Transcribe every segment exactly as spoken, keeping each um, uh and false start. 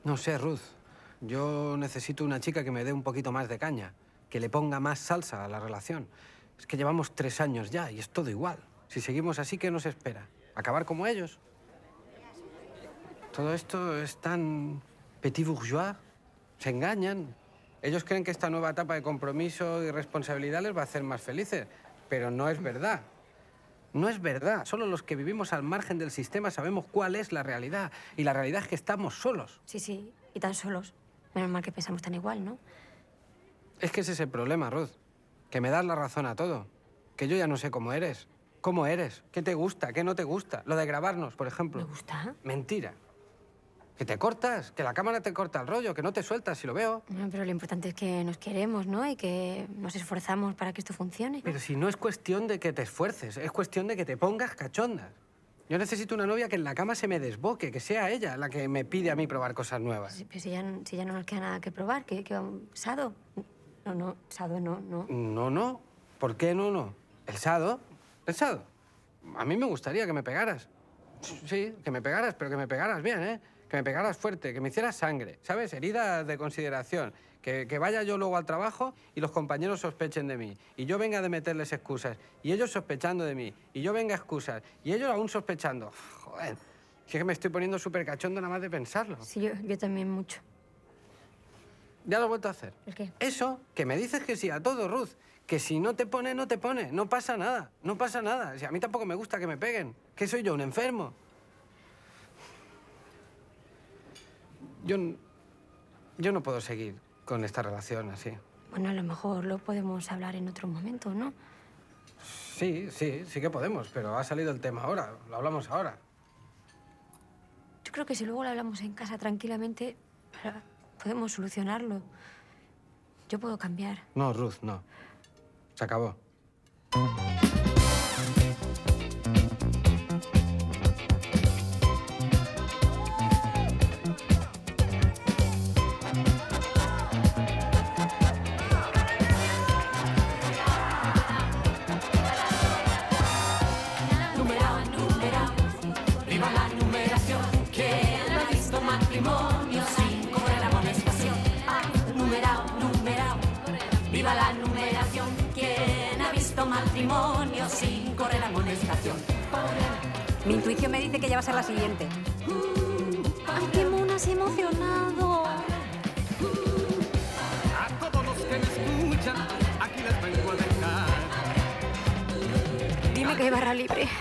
No sé, Ruth. Yo necesito una chica que me dé un poquito más de caña, que le ponga más salsa a la relación. Es que llevamos tres años ya y es todo igual. Si seguimos así, ¿qué nos espera? ¿Acabar como ellos? Todo esto es tan petit bourgeois. Se engañan. Ellos creen que esta nueva etapa de compromiso y responsabilidad les va a hacer más felices, pero no es verdad. No es verdad. Solo los que vivimos al margen del sistema sabemos cuál es la realidad. Y la realidad es que estamos solos. Sí, sí, y tan solos. Menos mal que pensamos tan igual, ¿no? Es que ese es el problema, Ruth. Que me das la razón a todo. Que yo ya no sé cómo eres. ¿Cómo eres? ¿Qué te gusta? ¿Qué no te gusta? Lo de grabarnos, por ejemplo. ¿Me gusta? Mentira. Que te cortas, que la cámara te corta el rollo, que no te sueltas si lo veo. No, pero lo importante es que nos queremos, ¿no? Y que nos esforzamos para que esto funcione. Pero si no es cuestión de que te esfuerces, es cuestión de que te pongas cachonda. Yo necesito una novia que en la cama se me desboque, que sea ella la que me pide a mí probar cosas nuevas. Sí, pero si ya, si ya no nos queda nada que probar, que, que vamos... ¿Sado? No, no, Sado no, no. No, no. ¿Por qué no, no? ¿El sado? ¿El sado? A mí me gustaría que me pegaras. Sí, que me pegaras, pero que me pegaras bien, ¿eh? Que me pegaras fuerte, que me hicieras sangre, ¿sabes? Heridas de consideración. Que, que vaya yo luego al trabajo y los compañeros sospechen de mí. Y yo venga de meterles excusas. Y ellos sospechando de mí. Y yo venga a excusas. Y ellos aún sospechando. Joder, es que me estoy poniendo súper cachondo nada más de pensarlo. Sí, yo, yo también mucho. ¿Ya lo he vuelto a hacer? ¿El qué? Eso, que me dices que sí a todo, Ruth. Que si no te pone, no te pone. No pasa nada. No pasa nada. Si a mí tampoco me gusta que me peguen. ¿Qué soy yo, un enfermo? Yo, yo no puedo seguir con esta relación así. Bueno, a lo mejor lo podemos hablar en otro momento, ¿no? Sí, sí, sí que podemos, pero ha salido el tema ahora. Lo hablamos ahora. Yo creo que si luego lo hablamos en casa tranquilamente, podemos solucionarlo. Yo puedo cambiar. No, Ruth, no. Se acabó. Viva la numeración, ¿quién ha visto matrimonio sin correr amonestación? Mi intuición me dice que ya va a ser la siguiente. ¡Ay, qué mona, has emocionado! A todos los que me escuchan, aquí les vengo a dejar. Dime que hay barra libre.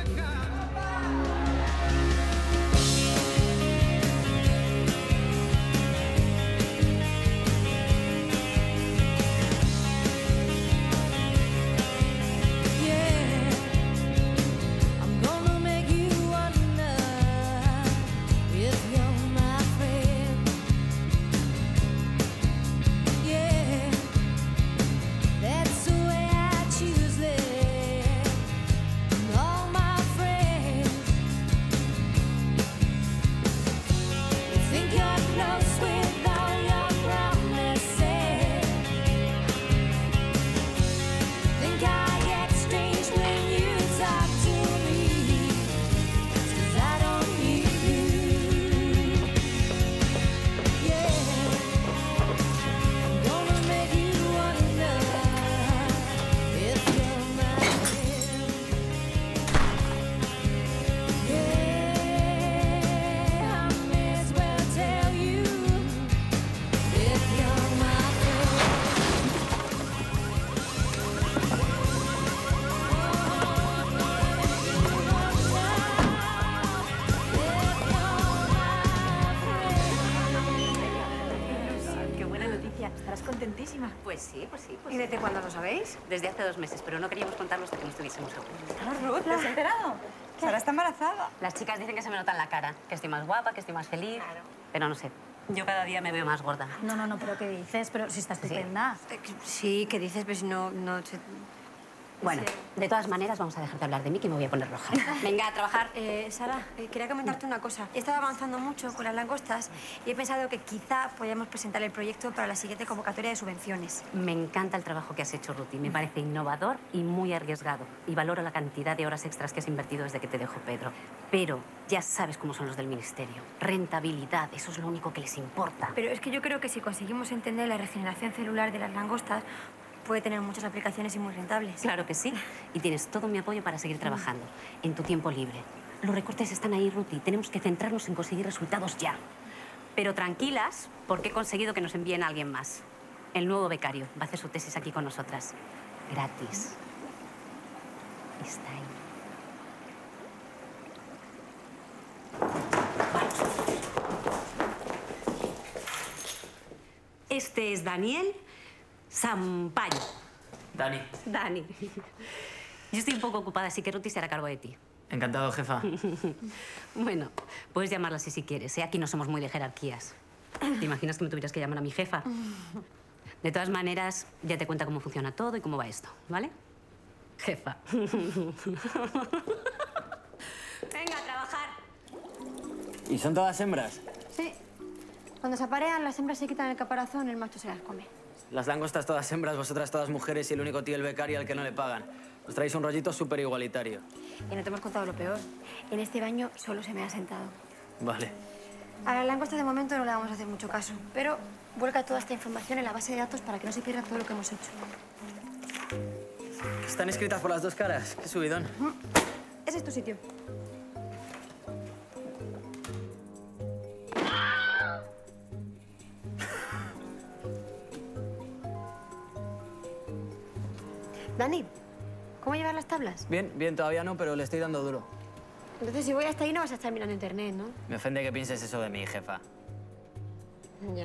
Estarás contentísima. Pues sí, pues sí. Pues ¿Y sí. desde cuándo lo sabéis? Desde hace dos meses, pero no queríamos contarlo hasta que no estuviésemos seguros. Ruth, ¿te has enterado? Sara está embarazada. Las chicas dicen que se me nota en la cara, que estoy más guapa, que estoy más feliz. Claro. Pero no sé, yo cada día me veo más gorda. No, no, no, pero ¿qué dices? Pero si está estupenda. Sí, ¿qué dices? Pues no... no sé. Bueno, de todas maneras, vamos a dejar de hablar de mí, que me voy a poner roja. Venga, a trabajar. Eh, Sara, eh, quería comentarte una cosa. He estado avanzando mucho con las langostas y he pensado que quizá podríamos presentar el proyecto para la siguiente convocatoria de subvenciones. Me encanta el trabajo que has hecho, Ruti. Me parece innovador y muy arriesgado. Y valoro la cantidad de horas extras que has invertido desde que te dejó Pedro. Pero ya sabes cómo son los del Ministerio. Rentabilidad, eso es lo único que les importa. Pero es que yo creo que si conseguimos entender la regeneración celular de las langostas, puede tener muchas aplicaciones y muy rentables. Claro que sí. Y tienes todo mi apoyo para seguir trabajando en tu tiempo libre. Los recortes están ahí, Ruti. Tenemos que centrarnos en conseguir resultados ya. Pero tranquilas, porque he conseguido que nos envíen a alguien más. El nuevo becario va a hacer su tesis aquí con nosotras. Gratis. Está ahí. Este es Daniel Sampaio. Dani. Dani. Yo estoy un poco ocupada, así que Ruti se hará cargo de ti. Encantado, jefa. Bueno, puedes llamarla así si quieres, ¿eh? Aquí no somos muy de jerarquías. ¿Te imaginas que me tuvieras que llamar a mi jefa? De todas maneras, ya te cuenta cómo funciona todo y cómo va esto, ¿vale? Jefa. Venga, a trabajar. ¿Y son todas hembras? Sí. Cuando se aparean, las hembras se quitan el caparazón, el macho se las come. Las langostas todas hembras, vosotras todas mujeres y el único tío el becario al que no le pagan. Os traéis un rollito súper igualitario. Y no te hemos contado lo peor. En este baño solo se me ha sentado. Vale. A las langostas de momento no le vamos a hacer mucho caso, pero vuelca toda esta información en la base de datos para que no se pierda todo lo que hemos hecho. ¿Están escritas por las dos caras? Qué subidón. Ese es tu sitio. Dani, ¿cómo llevas las tablas? Bien, bien, todavía no, pero le estoy dando duro. Entonces, si voy hasta ahí, no vas a estar mirando internet, ¿no? Me ofende que pienses eso de mí, jefa. Ya.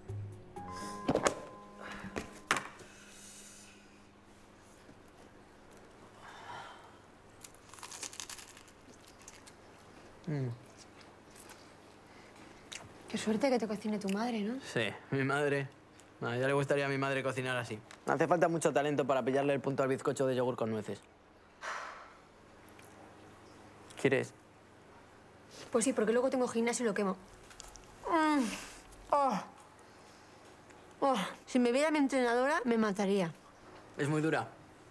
Mm. Qué suerte que te cocine tu madre, ¿no? Sí, mi madre. A ella le gustaría a mi madre cocinar así. Hace falta mucho talento para pillarle el punto al bizcocho de yogur con nueces. ¿Quieres? Pues sí, porque luego tengo gimnasio y lo quemo. Mm. Oh. Oh. Si me viera mi entrenadora, me mataría. Es muy dura.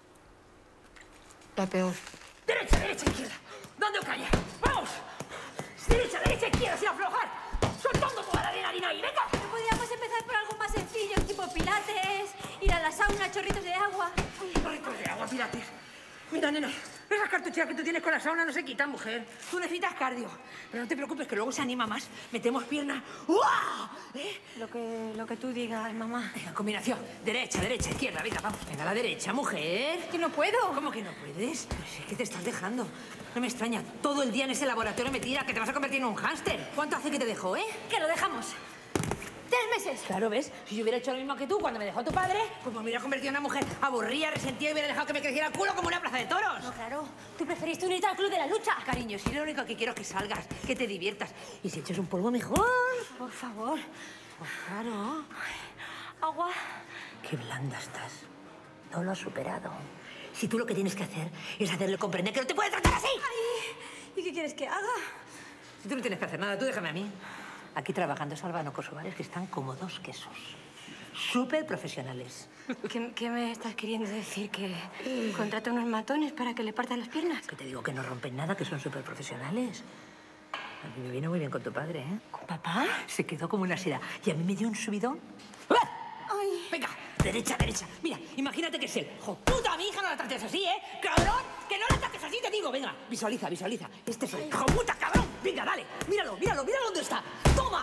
La peor. Derecha, derecha, izquierda. ¿Dónde os calle? ¡Vamos! Derecha, derecha, izquierda, sin aflojar. Soltando toda la adrenalina ahí, venga. Podríamos empezar por algo más sencillo, tipo pilates, ir a la sauna, chorritos de agua. Chorritos de agua, pilates. Mira, nena, esas cartucheras que tú tienes con la sauna no se quitan, mujer. Tú necesitas cardio. Pero no te preocupes, que luego se anima más. Metemos piernas. ¡Uah! ¿Eh? Lo que, lo que tú digas, mamá. Venga, combinación. Derecha, derecha, izquierda. Venga, vamos. Venga, a la derecha, mujer. Que no puedo. ¿Cómo que no puedes? Pero si es que te estás dejando. No me extraña. Todo el día en ese laboratorio me tira que te vas a convertir en un hámster. ¿Cuánto hace que te dejó, eh? Que lo dejamos. Tres meses. Claro, ¿ves? Si yo hubiera hecho lo mismo que tú cuando me dejó tu padre, pues me hubiera convertido en una mujer aburrida, resentida y hubiera dejado que me creciera el culo como una plaza de toros. No, claro. Tú preferiste unirte al club de la lucha. Cariño, si lo único que quiero es que salgas, que te diviertas. Y si echas un polvo mejor. Por favor. Pues claro. Agua. Qué blanda estás. No lo has superado. Si tú lo que tienes que hacer es hacerle comprender que no te puede tratar así. Ay, ¿y qué quieres que haga? Si tú no tienes que hacer nada, tú déjame a mí. Aquí trabajando albano-kosovales que están como dos quesos. Súper profesionales. ¿Qué, ¿Qué me estás queriendo decir? ¿Que contrata unos matones para que le partan las piernas? Que te digo que no rompen nada, que son súper profesionales. A mí me vino muy bien con tu padre, ¿eh? ¿Con papá? Se quedó como una seda. Y a mí me dio un subidón. Ay. Venga, derecha, derecha. Mira, imagínate que es él. ¡Jo puta, a mi hija no la trates así, eh! ¡Cabrón! ¡Que no la trates así, te digo! Venga, visualiza, visualiza. Este es él. ¡Jo puta, cabrón! Venga, dale. Míralo, míralo, míralo dónde está. ¡Toma!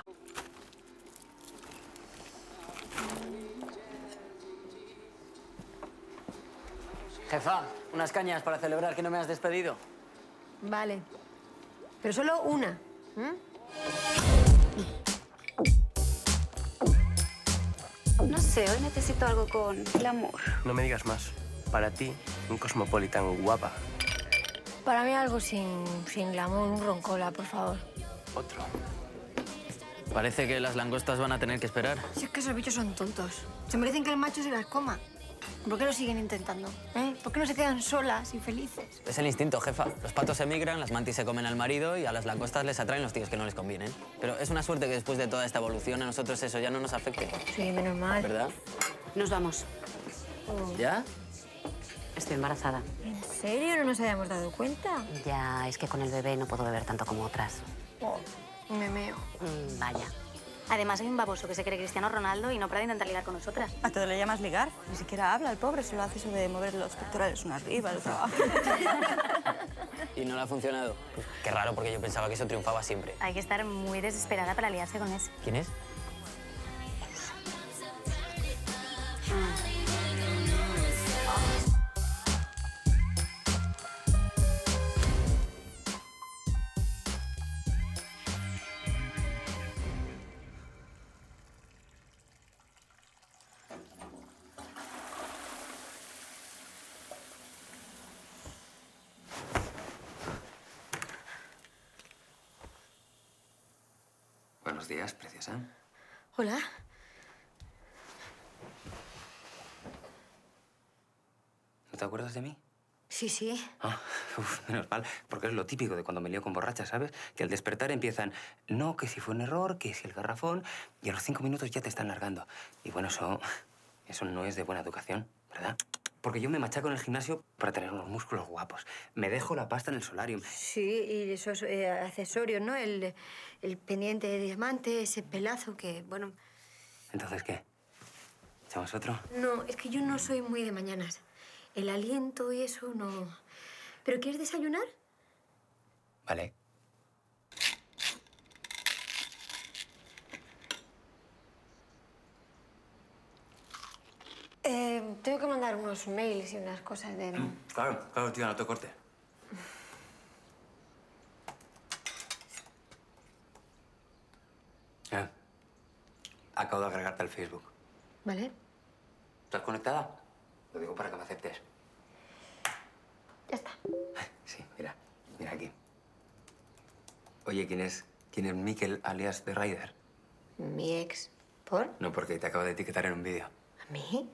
Jefa, unas cañas para celebrar que no me has despedido. Vale. Pero solo una. ¿Mm? No sé, hoy necesito algo con glamour. No me digas más. Para ti, un Cosmopolitan guapa. Para mí algo sin, sin glamour, un roncola, por favor. Otro. Parece que las langostas van a tener que esperar. Si es que esos bichos son tontos. Se merecen que el macho se las coma. ¿Por qué lo siguen intentando? ¿Eh? ¿Por qué no se quedan solas y felices? Es el instinto, jefa. Los patos emigran, las mantis se comen al marido y a las langostas les atraen los tíos que no les convienen. Pero es una suerte que después de toda esta evolución a nosotros eso ya no nos afecte. Sí, menos mal. ¿Verdad? Nos vamos. ¿Ya? Estoy embarazada. ¿En serio? ¿No nos habíamos dado cuenta? Ya, es que con el bebé no puedo beber tanto como otras. Oh, me meo. Mm, vaya. Además, hay un baboso que se cree Cristiano Ronaldo y no para de intentar ligar con nosotras. ¿A todo le llamas ligar? Ni siquiera habla, el pobre. Solo hace eso de mover los pectorales uno arriba, el otro abajo. ¿Y no le ha funcionado? Pues qué raro, porque yo pensaba que eso triunfaba siempre. Hay que estar muy desesperada para liarse con ese. ¿Quién es? Buenos días, preciosa. Hola. ¿No te acuerdas de mí? Sí, sí. Ah, uf, menos mal, porque es lo típico de cuando me lío con borrachas, ¿sabes? Que al despertar empiezan, no, que si fue un error, que si el garrafón, y a los cinco minutos ya te están largando. Y bueno, eso, eso no es de buena educación, ¿verdad? Porque yo me machaco en el gimnasio para tener unos músculos guapos. Me dejo la pasta en el solarium. Sí, y esos eh, accesorios, ¿no? El, el pendiente de diamante, ese pelazo que, bueno... ¿Entonces qué? ¿Echamos otro? No, es que yo no soy muy de mañanas. El aliento y eso no... ¿Pero quieres desayunar? Vale. Eh, tengo que mandar unos mails y unas cosas de... Claro, claro, tío, no te cortes. Eh, acabo de agregarte al Facebook. ¿Vale? ¿Estás conectada? Lo digo para que me aceptes. Ya está. Sí, mira, mira aquí. Oye, ¿quién es, quién es Mikel alias The Rider? Mi ex. ¿Por? No, porque te acabo de etiquetar en un vídeo. ¿A mí?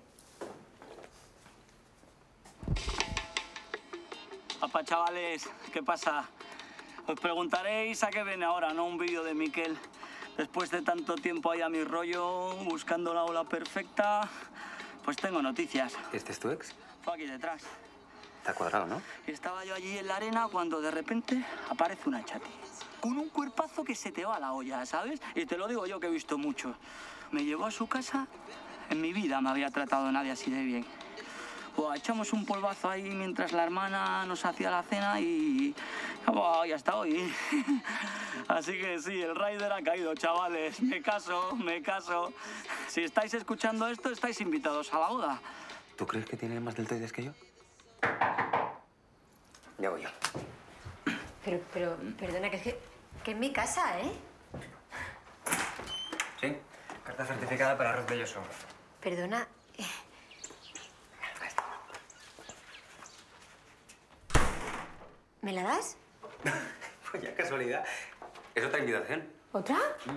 Apa, chavales, ¿qué pasa? Os preguntaréis a qué viene ahora, ¿no? Un vídeo de Mikel. Después de tanto tiempo ahí a mi rollo, buscando la ola perfecta, pues tengo noticias. ¿Este es tu ex? Fue aquí detrás. Está cuadrado, ¿no? Y estaba yo allí en la arena cuando de repente aparece una chati. Con un cuerpazo que se te va a la olla, ¿sabes? Y te lo digo yo que he visto mucho. Me llevó a su casa. En mi vida me había tratado nadie así de bien. Pues echamos un polvazo ahí mientras la hermana nos hacía la cena y... Oh, ya está hoy. Así que sí, el Rider ha caído, chavales. Me caso, me caso. Si estáis escuchando esto, estáis invitados a la boda. ¿Tú crees que tiene más deltoides que yo? Ya voy yo. Pero, pero, perdona, que es que, que es mi casa, ¿eh? Sí, carta certificada para arroz belloso. Perdona. eh, ¿Me la das? Pues ya casualidad. ¿Es otra invitación? ¿Otra?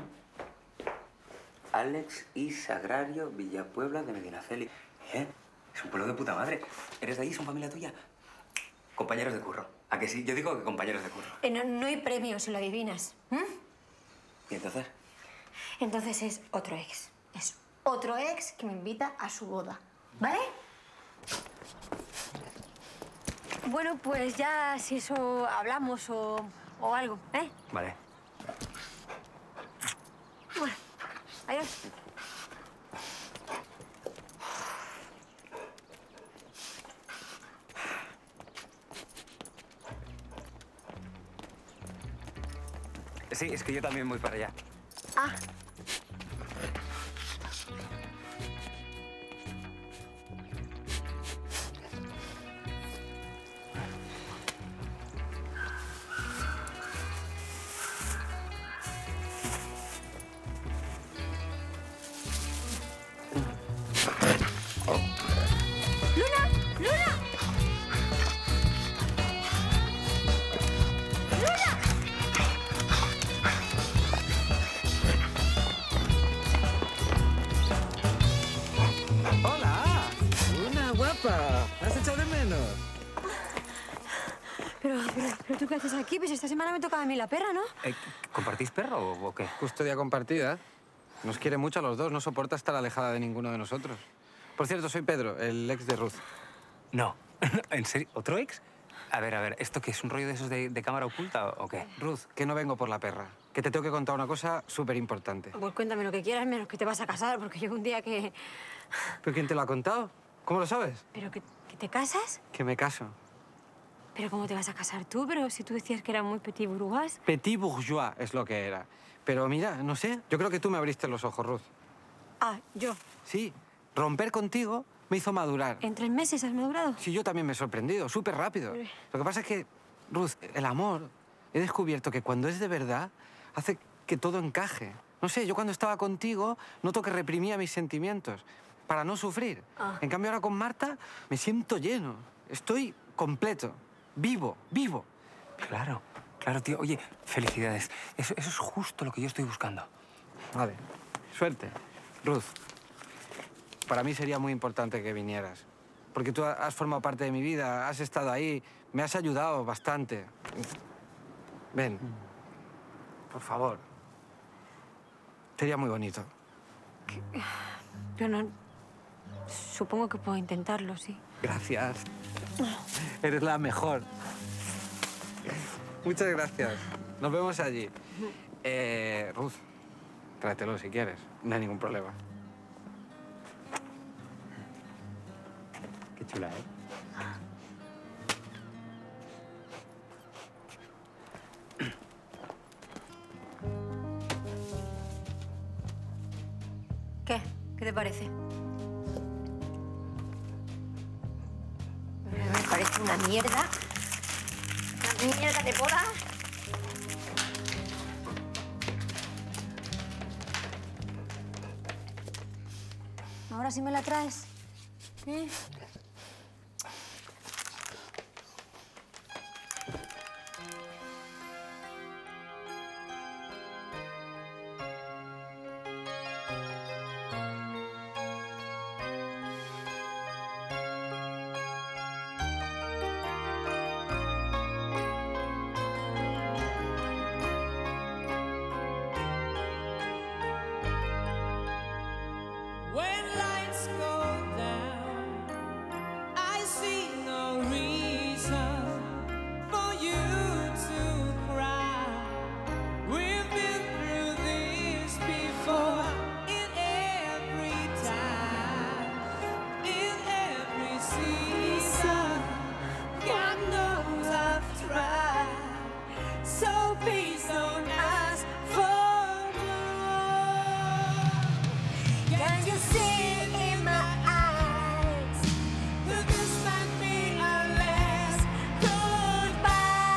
Alex y Sagrario Villapuebla de Medinaceli. ¿Eh? Es un pueblo de puta madre. ¿Eres de ahí? ¿Son familia tuya? Compañeros de curro. ¿A que sí? Yo digo que compañeros de curro. Eh, no, no hay premio si lo adivinas. ¿Mm? ¿Y entonces? Entonces es otro ex. Es otro ex que me invita a su boda. ¿Vale? Bueno, pues ya si eso hablamos o, o algo, ¿eh? Vale. Bueno, adiós. Sí, es que yo también voy para allá. Ah. ¡Luna! ¡Luna! ¡Luna! Pero, pero ¿tú qué haces aquí? Pues esta semana me tocaba a mí la perra, ¿no? Eh, ¿Compartís perro o, o qué? Custodia compartida. Nos quiere mucho a los dos, no soporta estar alejada de ninguno de nosotros. Por cierto, soy Pedro, el ex de Ruth. No. ¿En serio? ¿Otro ex? A ver, a ver, ¿esto qué es un rollo de esos de, de cámara oculta o qué? Ruth, que no vengo por la perra. Que te tengo que contar una cosa súper importante. Pues cuéntame lo que quieras, menos que te vas a casar, porque yo un día que... ¿Pero quién te lo ha contado? ¿Cómo lo sabes? ¿Pero que, que te casas? Que me caso. ¿Pero cómo te vas a casar tú? Pero si tú decías que era muy petit bourgeois. Petit bourgeois es lo que era. Pero mira, no sé, yo creo que tú me abriste los ojos, Ruth. Ah, yo. Sí, romper contigo me hizo madurar. ¿En tres meses has madurado? Sí, yo también me he sorprendido, súper rápido. Lo que pasa es que, Ruth, el amor, he descubierto que cuando es de verdad, hace que todo encaje. No sé, yo cuando estaba contigo noto que reprimía mis sentimientos para no sufrir. Ah. En cambio, ahora con Marta me siento lleno. Estoy completo, vivo, vivo. Claro, claro, tío. Oye, felicidades. Eso, eso es justo lo que yo estoy buscando. Vale, suerte. Ruth, para mí sería muy importante que vinieras. Porque tú has formado parte de mi vida, has estado ahí, me has ayudado bastante. Ven, por favor. Sería muy bonito. Yo no... Supongo que puedo intentarlo, sí. Gracias. Eres la mejor. Muchas gracias. Nos vemos allí. Eh, Ruth, tráetelo si quieres. No hay ningún problema. Qué chula, ¿eh? ¿Qué? ¿Qué te parece? Me parece una mierda. Una mierda de boda. Ahora sí me la traes. ¿Eh? When lights go down, I see no reason for you to cry. We've been through this before, in every time, in every season. God knows I've tried, so please don't ask for more. Can you see in my eyes that this might be our last goodbye?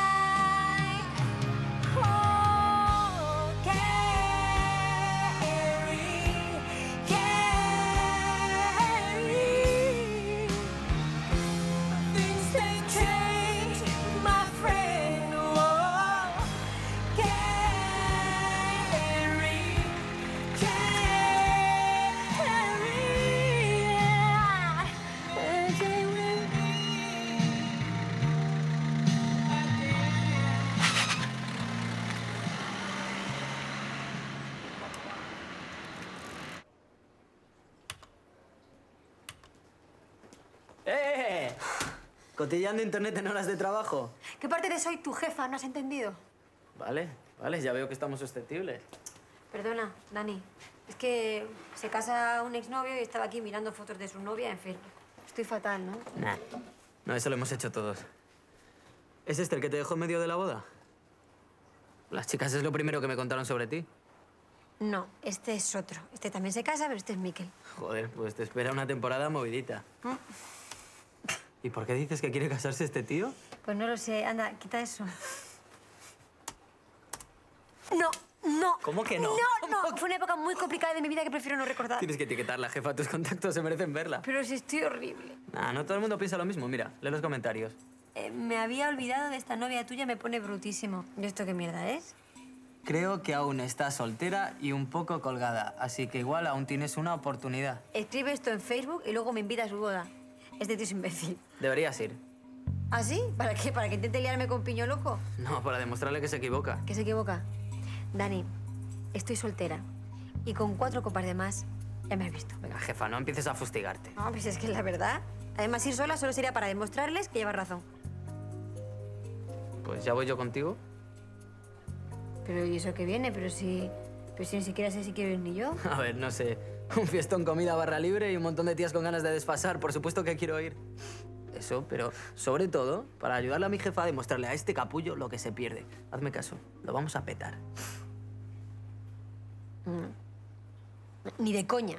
Oh, Carrie, Carrie, things they change, my friend. Oh, Carrie, ¡Eh! Cotillando internet en horas de trabajo. ¿Qué parte de soy tu jefa? ¿No has entendido? Vale, vale, ya veo que estamos susceptibles. Perdona, Dani. Es que se casa un exnovio y estaba aquí mirando fotos de su novia en Facebook. Estoy fatal, ¿no? Nah. No, eso lo hemos hecho todos. ¿Es este el que te dejó en medio de la boda? Las chicas es lo primero que me contaron sobre ti. No, este es otro. Este también se casa, pero este es Miquel. Joder, pues te espera una temporada movidita. ¿Mm? ¿Y por qué dices que quiere casarse este tío? Pues no lo sé. Anda, quita eso. No, no. ¿Cómo que no? No, no. Fue una época muy complicada de mi vida que prefiero no recordar. Tienes que etiquetar la jefa. Tus contactos se merecen verla. Pero si estoy horrible. Nah, no todo el mundo piensa lo mismo. Mira, lee los comentarios. Eh, me había olvidado de esta novia tuya, me pone brutísimo. ¿Y esto qué mierda es? Creo que aún estás soltera y un poco colgada, así que igual aún tienes una oportunidad. Escribe esto en Facebook y luego me invita a su boda. Este tío es imbécil. Deberías ir. ¿Ah, sí? ¿Para qué? ¿Para que intente liarme con Piño Loco? No, para demostrarle que se equivoca. ¿Que se equivoca? Dani, estoy soltera. Y con cuatro copas de más, ya me has visto. Venga, jefa, no empieces a fustigarte. No, pues es que es la verdad. Además, ir sola solo sería para demostrarles que llevas razón. Pues ya voy yo contigo. Pero ¿y eso qué viene? Pero si... Pero si ni siquiera sé si quiero ir ni yo. A ver, no sé. Un fiestón, comida, barra libre y un montón de tías con ganas de desfasar. Por supuesto que quiero ir. Eso, pero sobre todo, para ayudarle a mi jefa a demostrarle a este capullo lo que se pierde. Hazme caso, lo vamos a petar. Mm. Ni de coña.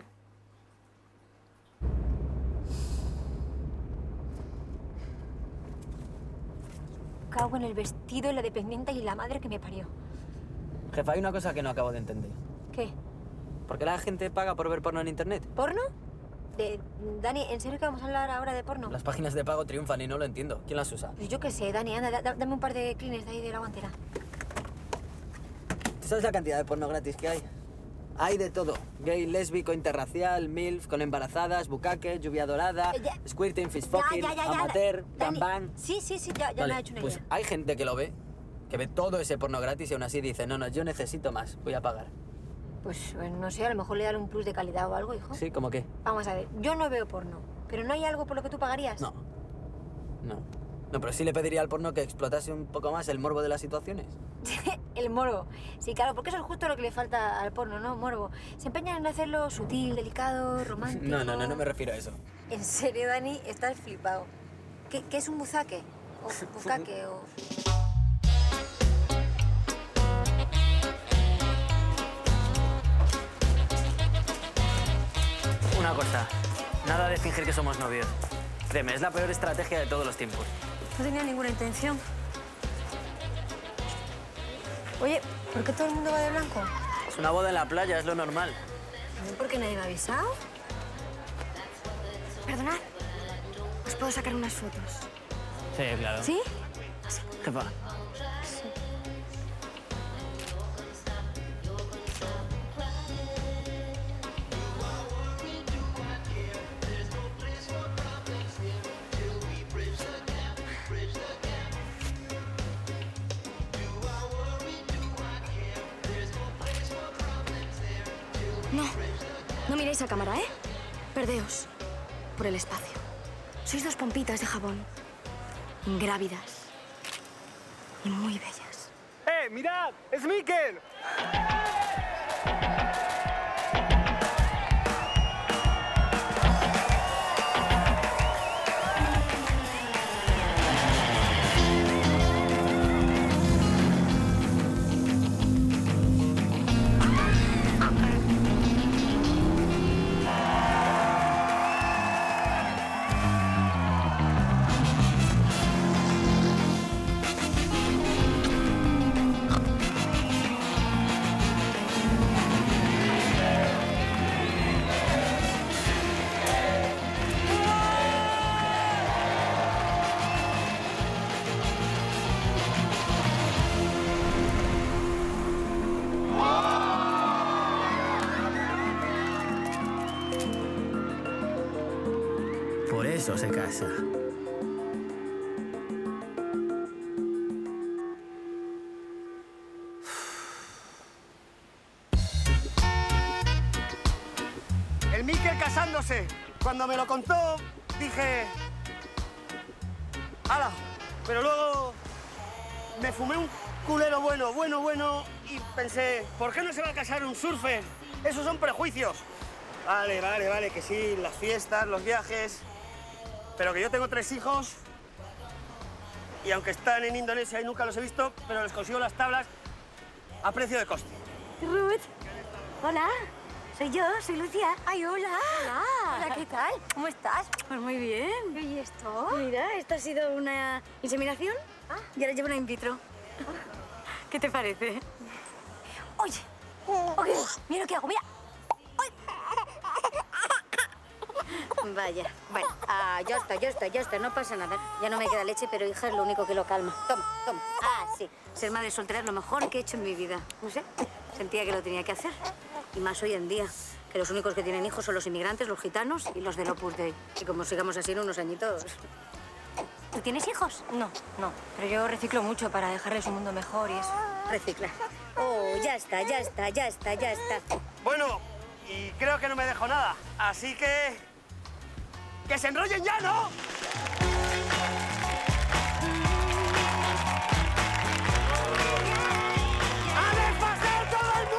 Cago en el vestido, en la dependiente y la madre que me parió. Jefa, hay una cosa que no acabo de entender. ¿Qué? ¿Por qué la gente paga por ver porno en internet? ¿Porno? De... Dani, ¿en serio que vamos a hablar ahora de porno? Las páginas de pago triunfan y no lo entiendo. ¿Quién las usa? Pues yo qué sé, Dani, anda, da, dame un par de clines de ahí de la guantera. ¿Tú sabes la cantidad de porno gratis que hay? Hay de todo. Gay, lésbico, interracial, milf, con embarazadas, bucaque, lluvia dorada, Eh, ya. squirting, fishfucking, Ya, ya, ya, ya. amateur, Dani, gangbang... Sí, sí, sí, ya, ya Vale, me ha hecho una pues idea. hay gente que lo ve, que ve todo ese porno gratis y aún así dice, no, no, yo necesito más, voy a pagar. Pues eh, no sé, a lo mejor le dan un plus de calidad o algo, hijo. ¿Sí? ¿Cómo qué? Vamos a ver, yo no veo porno, pero ¿no hay algo por lo que tú pagarías? No. No. No, pero sí le pediría al porno que explotase un poco más el morbo de las situaciones. El morbo. Sí, claro, porque eso es justo lo que le falta al porno, ¿no? Morbo. Se empeñan en hacerlo sutil, delicado, romántico... No, no, no, no me refiero a eso. En serio, Dani, estás flipado. ¿Qué, qué es un buzaque? ¿O bucaque? ¿O...? Una cosa, nada de fingir que somos novios. Créeme, es la peor estrategia de todos los tiempos. No tenía ninguna intención. Oye, ¿por qué todo el mundo va de blanco? Es una boda en la playa, es lo normal. ¿Por qué nadie me ha avisado? Perdonad, ¿os puedo sacar unas fotos? Sí, claro. ¿Sí? Jefa. No, no miréis a cámara, ¿eh? Perdeos por el espacio. Sois dos pompitas de jabón, ingrávidas y muy bellas. ¡Eh, mirad! ¡Es Mikel! Por eso se casa. El Mikel casándose. Cuando me lo contó, dije... ¡Hala! Pero luego me fumé un culero bueno, bueno, bueno, y pensé, ¿por qué no se va a casar un surfer? Esos son prejuicios. Vale, vale, vale, que sí, las fiestas, los viajes... Pero que yo tengo tres hijos y aunque están en Indonesia y nunca los he visto, pero les consigo las tablas a precio de coste. Ruth, hola, soy yo, soy Lucia. Ay, hola. Hola. Hola, ¿qué tal? ¿Cómo estás? Pues muy bien. ¿Y esto? Mira, esto ha sido una inseminación y ahora llevo una in vitro. ¿Qué te parece? Oye, oye, mira lo que hago, mira. Vaya, bueno, ah, ya está, ya está, ya está, no pasa nada. Ya no me queda leche, pero hija es lo único que lo calma. Toma, toma. Ah, sí, ser madre soltera es lo mejor que he hecho en mi vida. No sé, sentía que lo tenía que hacer. Y más hoy en día, que los únicos que tienen hijos son los inmigrantes, los gitanos y los del Opus Dei. Y como sigamos así en unos añitos... ¿Tú tienes hijos? No, no. Pero yo reciclo mucho para dejarles un mundo mejor y eso. Recicla. Oh, ya está, ya está, ya está, ya está. Bueno, y creo que no me dejo nada. Así que... ¡que se enrollen ya, ¿no? ¡A desfasar todo el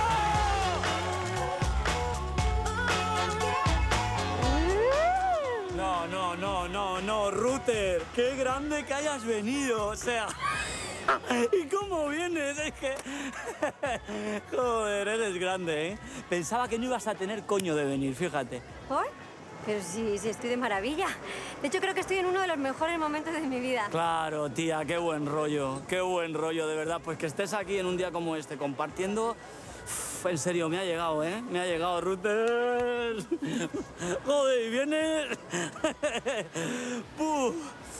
mundo! No, no, no, no, no, Ruther. Qué grande que hayas venido, o sea... ¿Y cómo vienes? Es que... Joder, eres grande, ¿eh? Pensaba que no ibas a tener coño de venir, fíjate. ¿Por? Pero sí, sí, estoy de maravilla. De hecho, creo que estoy en uno de los mejores momentos de mi vida. Claro, tía, qué buen rollo, qué buen rollo, de verdad. Pues que estés aquí en un día como este, compartiendo... Uf, en serio, me ha llegado, ¿eh? Me ha llegado, Ruther. Joder, ¿y vienes? Puf.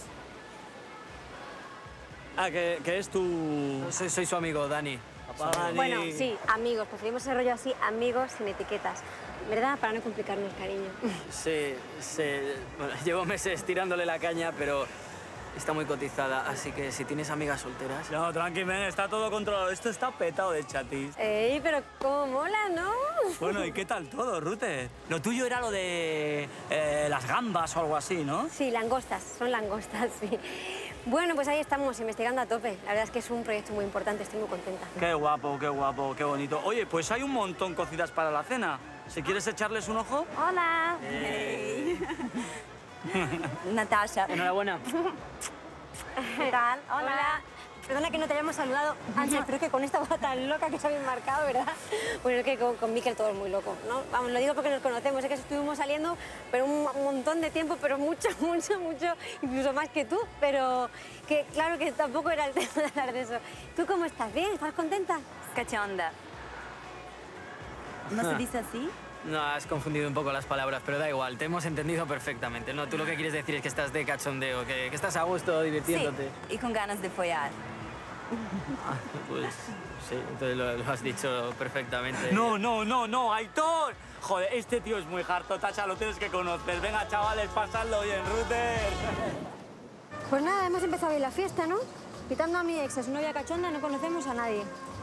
Ah, que, que es tu... Soy, soy su amigo, Dani. Papá Dani. Bueno, sí, amigos. Preferimos ese rollo así, amigos sin etiquetas. ¿Verdad? Para no complicarnos, cariño. Sí, sí. Bueno, llevo meses tirándole la caña, pero está muy cotizada. Así que si tienes amigas solteras... No, tranqui, men, está todo controlado. Esto está petado de chatis. Ey, pero cómo mola, ¿no? Bueno, ¿y qué tal todo, Ruther? Lo tuyo era lo de eh, las gambas o algo así, ¿no? Sí, langostas. Son langostas, sí. Bueno, pues ahí estamos, investigando a tope. La verdad es que es un proyecto muy importante, estoy muy contenta. Qué guapo, qué guapo, qué bonito. Oye, pues hay un montón cocidas para la cena. Si quieres echarles un ojo... Hola. Hey. Natasha. Enhorabuena. ¿Qué tal? Hola. Hola. Perdona que no te hayamos saludado antes, pero es que con esta boda tan loca que se había marcado, ¿verdad? Bueno, es que con, con Miquel todo es muy loco, ¿no? Vamos, lo digo porque nos conocemos, es que estuvimos saliendo, pero un montón de tiempo, pero mucho, mucho, mucho, incluso más que tú, pero que claro que tampoco era el tema de hablar de eso. ¿Tú cómo estás? ¿Bien? ¿Estás contenta? Cachonda. ¿No se dice así? No, has confundido un poco las palabras, pero da igual, te hemos entendido perfectamente. No, tú lo que quieres decir es que estás de cachondeo, que, que estás a gusto divirtiéndote. Sí, y con ganas de follar. Ah, pues sí, entonces lo, lo has dicho perfectamente. No, no, no, no, Aitor. Joder, este tío es muy harto, Tacha, lo tienes que conocer. Venga, chavales, pasadlo bien, Ruther. Pues nada, hemos empezado bien la fiesta, ¿no? Quitando a mi ex, a su novia cachonda, no conocemos a nadie.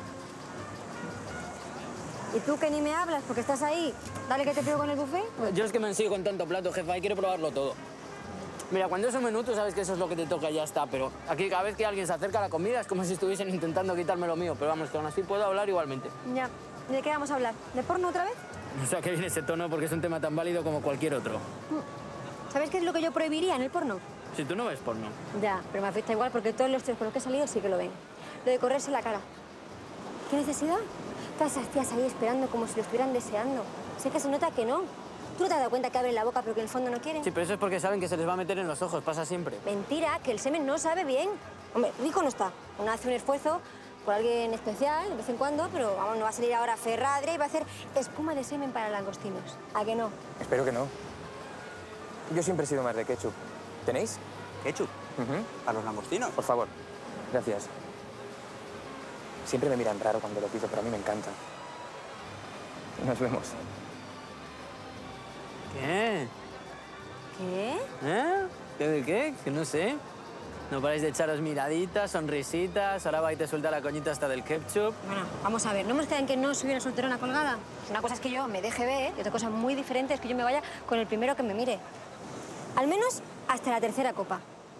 ¿Y tú que ni me hablas porque estás ahí? Dale que te pido con el buffet. Yo es que me ensigo con tanto plato, jefa, y quiero probarlo todo. Mira, cuando es un menú, tú sabes que eso es lo que te toca y ya está, pero aquí cada vez que alguien se acerca a la comida es como si estuviesen intentando quitarme lo mío, pero vamos, que aún así puedo hablar igualmente. Ya. ¿Y de qué vamos a hablar? ¿De porno otra vez? O sea, que viene ese tono porque es un tema tan válido como cualquier otro. ¿Sabes qué es lo que yo prohibiría en el porno? Si tú no ves porno. Ya, pero me afecta igual porque todos los tíos con los que he salido sí que lo ven. Lo de correrse la cara. ¿Qué necesidad? Todas esas tías ahí esperando como si lo estuvieran deseando. Sé que se nota que no. ¿Tú no te has dado cuenta que abren la boca pero que en el fondo no quieren? Sí, pero eso es porque saben que se les va a meter en los ojos, pasa siempre. Mentira, que el semen no sabe bien. Hombre, rico no está. Uno hace un esfuerzo por alguien especial, de vez en cuando, pero vamos, no va a salir ahora Ferradre y va a hacer espuma de semen para langostinos. ¿A que no? Espero que no. Yo siempre he sido más de ketchup. ¿Tenéis? ¿Ketchup? Uh-huh. ¿Para los langostinos? Por favor. Gracias. Siempre me miran raro cuando lo pido, pero a mí me encanta. Nos vemos. ¿Qué? ¿Qué? ¿Eh? ¿Qué de qué? Que no sé. No paráis de echaros miraditas, sonrisitas, ahora va y te suelta la coñita hasta del ketchup. Bueno, vamos a ver, ¿no hemos quedado en que no soy una solterona colgada? Una cosa es que yo me deje ver y otra cosa muy diferente es que yo me vaya con el primero que me mire. Al menos hasta la tercera copa.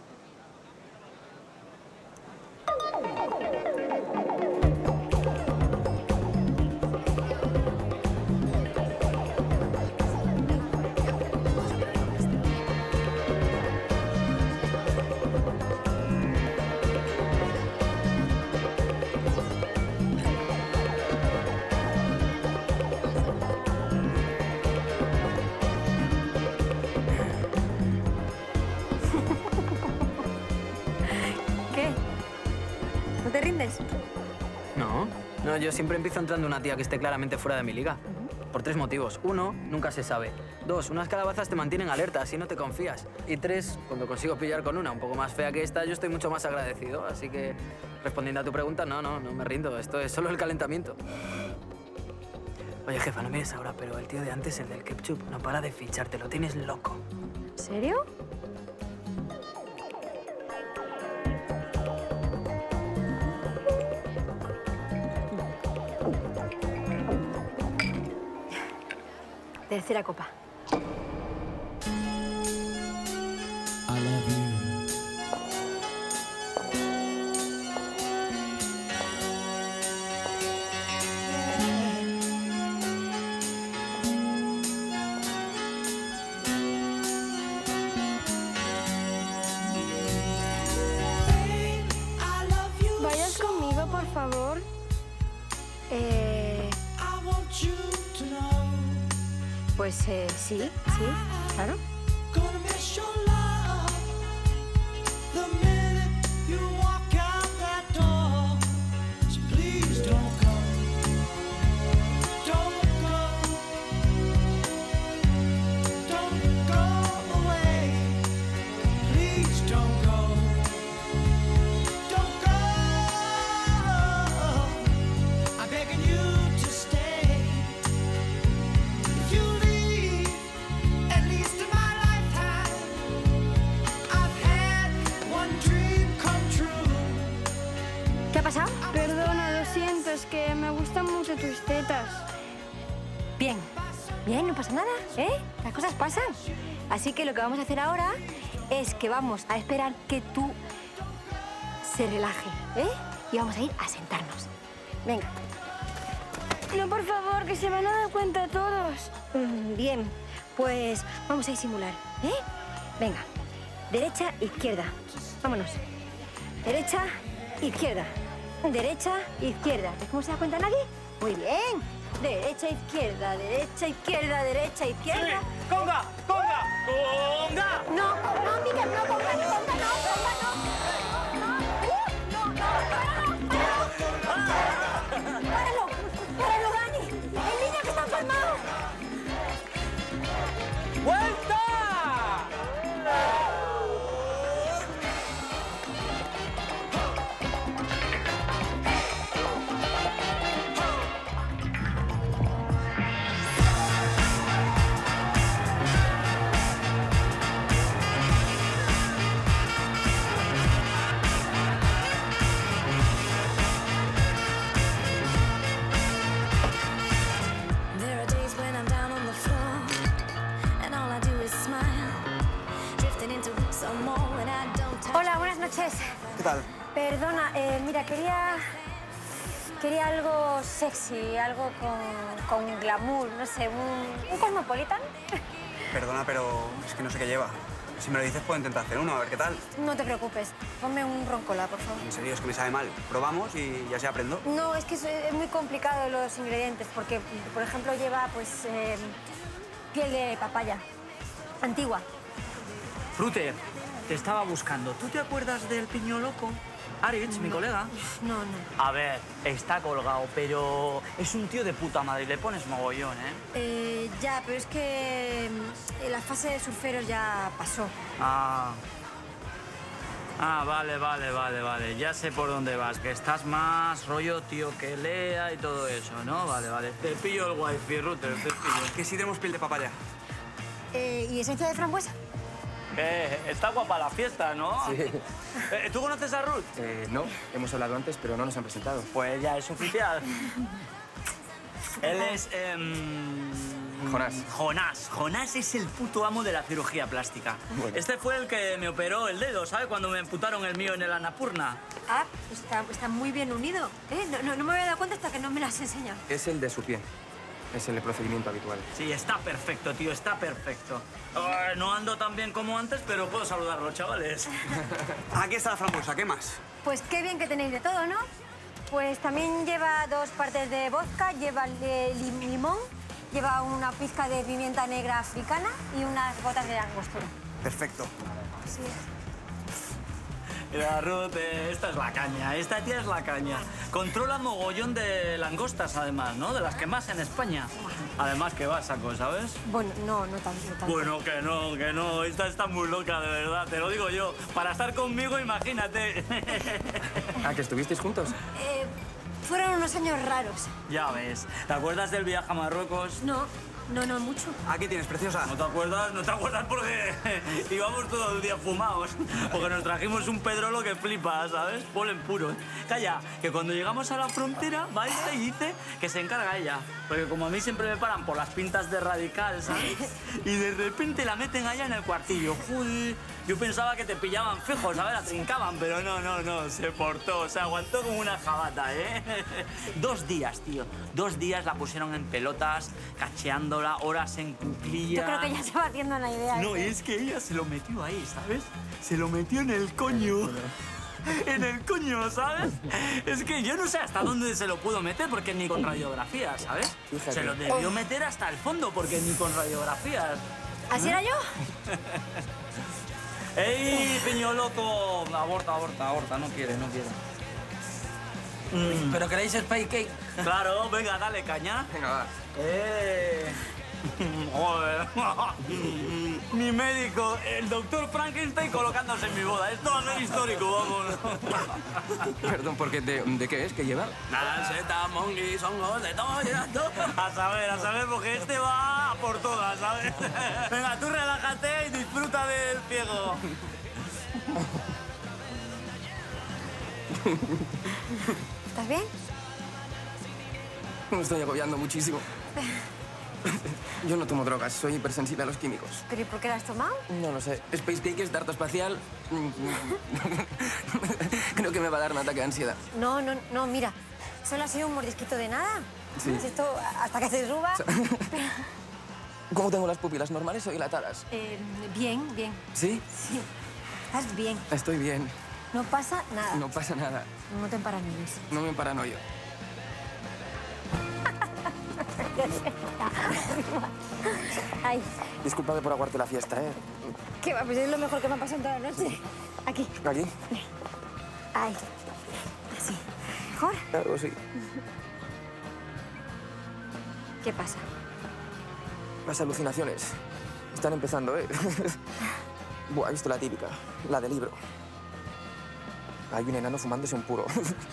¿Te rindes? No, no, yo siempre empiezo entrando una tía que esté claramente fuera de mi liga. Uh-huh. Por tres motivos. Uno, nunca se sabe. Dos, unas calabazas te mantienen alerta, así no te confías. Y tres, cuando consigo pillar con una un poco más fea que esta, yo estoy mucho más agradecido. Así que, respondiendo a tu pregunta, no, no, no me rindo. Esto es solo el calentamiento. Oye, jefa, no mires ahora, pero el tío de antes, el del ketchup, no para de ficharte. Lo tienes loco. ¿En serio? Tercera copa. I love you. ¿Vayas conmigo, por favor? Eh... Pues eh, sí, sí, claro. ¿Qué ha pasado? Perdona, lo siento, es que me gustan mucho tus tetas. Bien, bien, no pasa nada, ¿eh? Las cosas pasan. Así que lo que vamos a hacer ahora es que vamos a esperar que tú se relaje, ¿eh? Y vamos a ir a sentarnos. Venga. No, por favor, que se van a dar cuenta todos. Mm, Bien, pues vamos a disimular, ¿eh? Venga, derecha, izquierda. Vámonos. Derecha, izquierda. Derecha, izquierda. ¿Ves cómo se da cuenta nadie? Muy bien. Derecha, izquierda, derecha, izquierda, derecha, izquierda. Sí. ¡Conga! ¡Conga! ¡Conga! No, no, Miguel, no, conga, conga, no, conga, no. No, no, no, no, ¡páralo! ¡Páralo, Dani! ¡El niño que está enfermado! ¡Vuelta! There are days when I'm down on the floor, and all I do is smile, drifting into some more when I don't touch. Hola, buenas noches. ¿Qué tal? Perdona, eh, mira, quería... Quería algo sexy, algo con, con glamour, no sé, un, un cosmopolitan. Perdona, pero es que no sé qué lleva. Si me lo dices, puedo intentar hacer uno, a ver qué tal. No te preocupes, ponme un roncola, por favor. En serio, es que me sabe mal. Probamos y ya se aprendo. No, es que es, es muy complicado los ingredientes, porque, por ejemplo, lleva, pues, eh, piel de papaya, antigua. Fruter, te estaba buscando. ¿Tú te acuerdas del piño loco? Aritz, mi colega. No, no. A ver, está colgado, pero es un tío de puta madre y le pones mogollón, ¿eh? Eh, ya, pero es que mm, la fase de surferos ya pasó. Ah. Ah, vale, vale, vale, vale. Ya sé por dónde vas, que estás más rollo tío que lea y todo eso, ¿no? Vale, vale. Te pillo el wifi, Router, te pillo. Que sí tenemos piel de papaya. Eh, ¿Y esencia de frambuesa? Eh, está guapa la fiesta, ¿no? Sí. Eh, ¿Tú conoces a Ruth? Eh, no, hemos hablado antes, pero no nos han presentado. Pues ya es oficial. Él es... em, Jonás. Jonás. Jonás es el puto amo de la cirugía plástica. Bueno. Este fue el que me operó el dedo, ¿sabes? Cuando me amputaron el mío en el Annapurna. Ah, está, está muy bien unido. ¿eh? No, no, no me había dado cuenta hasta que no me lo has enseñado. Es el de su pie. Es el procedimiento habitual. Sí, está perfecto, tío, está perfecto. Eh, no ando tan bien como antes, pero puedo saludarlo, chavales. Aquí está la frambuesa, ¿qué más? Pues qué bien que tenéis de todo, ¿no? Pues también lleva dos partes de vodka, lleva eh, lim- limón, lleva una pizca de pimienta negra africana y unas gotas de angostura. Perfecto. Así es. Mira, Ruth, eh, esta es la caña, esta tía es la caña. Controla mogollón de langostas, además, ¿no? De las que más en España. Además que va a saco, ¿sabes? Bueno, no, no tanto, no tanto. Bueno, que no, que no. Esta está muy loca, de verdad, te lo digo yo. Para estar conmigo, imagínate. Ah, ¿que estuvisteis juntos? Eh, fueron unos años raros. Ya ves. ¿Te acuerdas del viaje a Marruecos? No. No, no, mucho. Aquí tienes, preciosa. ¿No te acuerdas? ¿No te acuerdas porque íbamos todo el día fumados? Porque nos trajimos un pedrolo que flipa, ¿sabes? Polen puro. ¿eh? Calla, que cuando llegamos a la frontera, va esta y dice que se encarga ella. Porque como a mí siempre me paran por las pintas de radical, ¿sabes? Y de repente la meten allá en el cuartillo. Joder, yo pensaba que te pillaban fijos, ¿sabes? La trincaban, pero no, no, no, se portó, se aguantó como una jabata, ¿eh? Dos días, tío. Dos días la pusieron en pelotas, cacheándola, horas en cuclillas. Yo creo que ya se va haciendo una idea. No, ¿eh? es que ella se lo metió ahí, ¿sabes? Se lo metió en el coño. En el coño, ¿sabes? Es que yo no sé hasta dónde se lo pudo meter, porque ni con radiografías, ¿sabes? Fíjate. Se lo debió meter hasta el fondo, porque ni con radiografías. ¿Así era yo? ¡Ey, piño loco! Aborta, aborta, aborta. No quiere, no quiere. Mm. ¿Pero queréis space cake? Claro, venga, dale, caña. Venga, va. ¡Eh! Joder. Mi médico, el doctor Frankenstein colocándose en mi boda. Esto va a ser histórico, vamos. Perdón, ¿por qué? ¿De, ¿de qué es? ¿Qué lleva? Naranjeta, monguis, hongos, de todo, ya todo. A saber, a saber, porque este va a por todas, ¿sabes? Venga, tú relájate y disfruta del ciego. ¿Estás bien? Me estoy agobiando muchísimo. Yo no tomo drogas, soy hipersensible a los químicos. ¿Pero y por qué la has tomado? No lo sé. Space Cake es dardo espacial. Creo que me va a dar un ataque de ansiedad. No, no, no, mira. Solo ha sido un mordisquito de nada. Sí. Si esto, hasta que se suba... ¿Cómo tengo las pupilas? ¿Normales o dilatadas? Eh, bien, bien. ¿Sí? Sí. Estás bien. Estoy bien. No pasa nada. No pasa nada. No te paranoies. No me paranoio. Ay, Discúlpame por aguarte la fiesta, ¿eh? qué va, pues es lo mejor que me ha pasado en toda la noche. Aquí. ¿Aquí? Ay. Así. ¿Mejor? Algo sí. ¿Qué pasa? Las alucinaciones están empezando, ¿eh? Buah, he visto la típica, la del libro. Hay un enano fumándose un puro.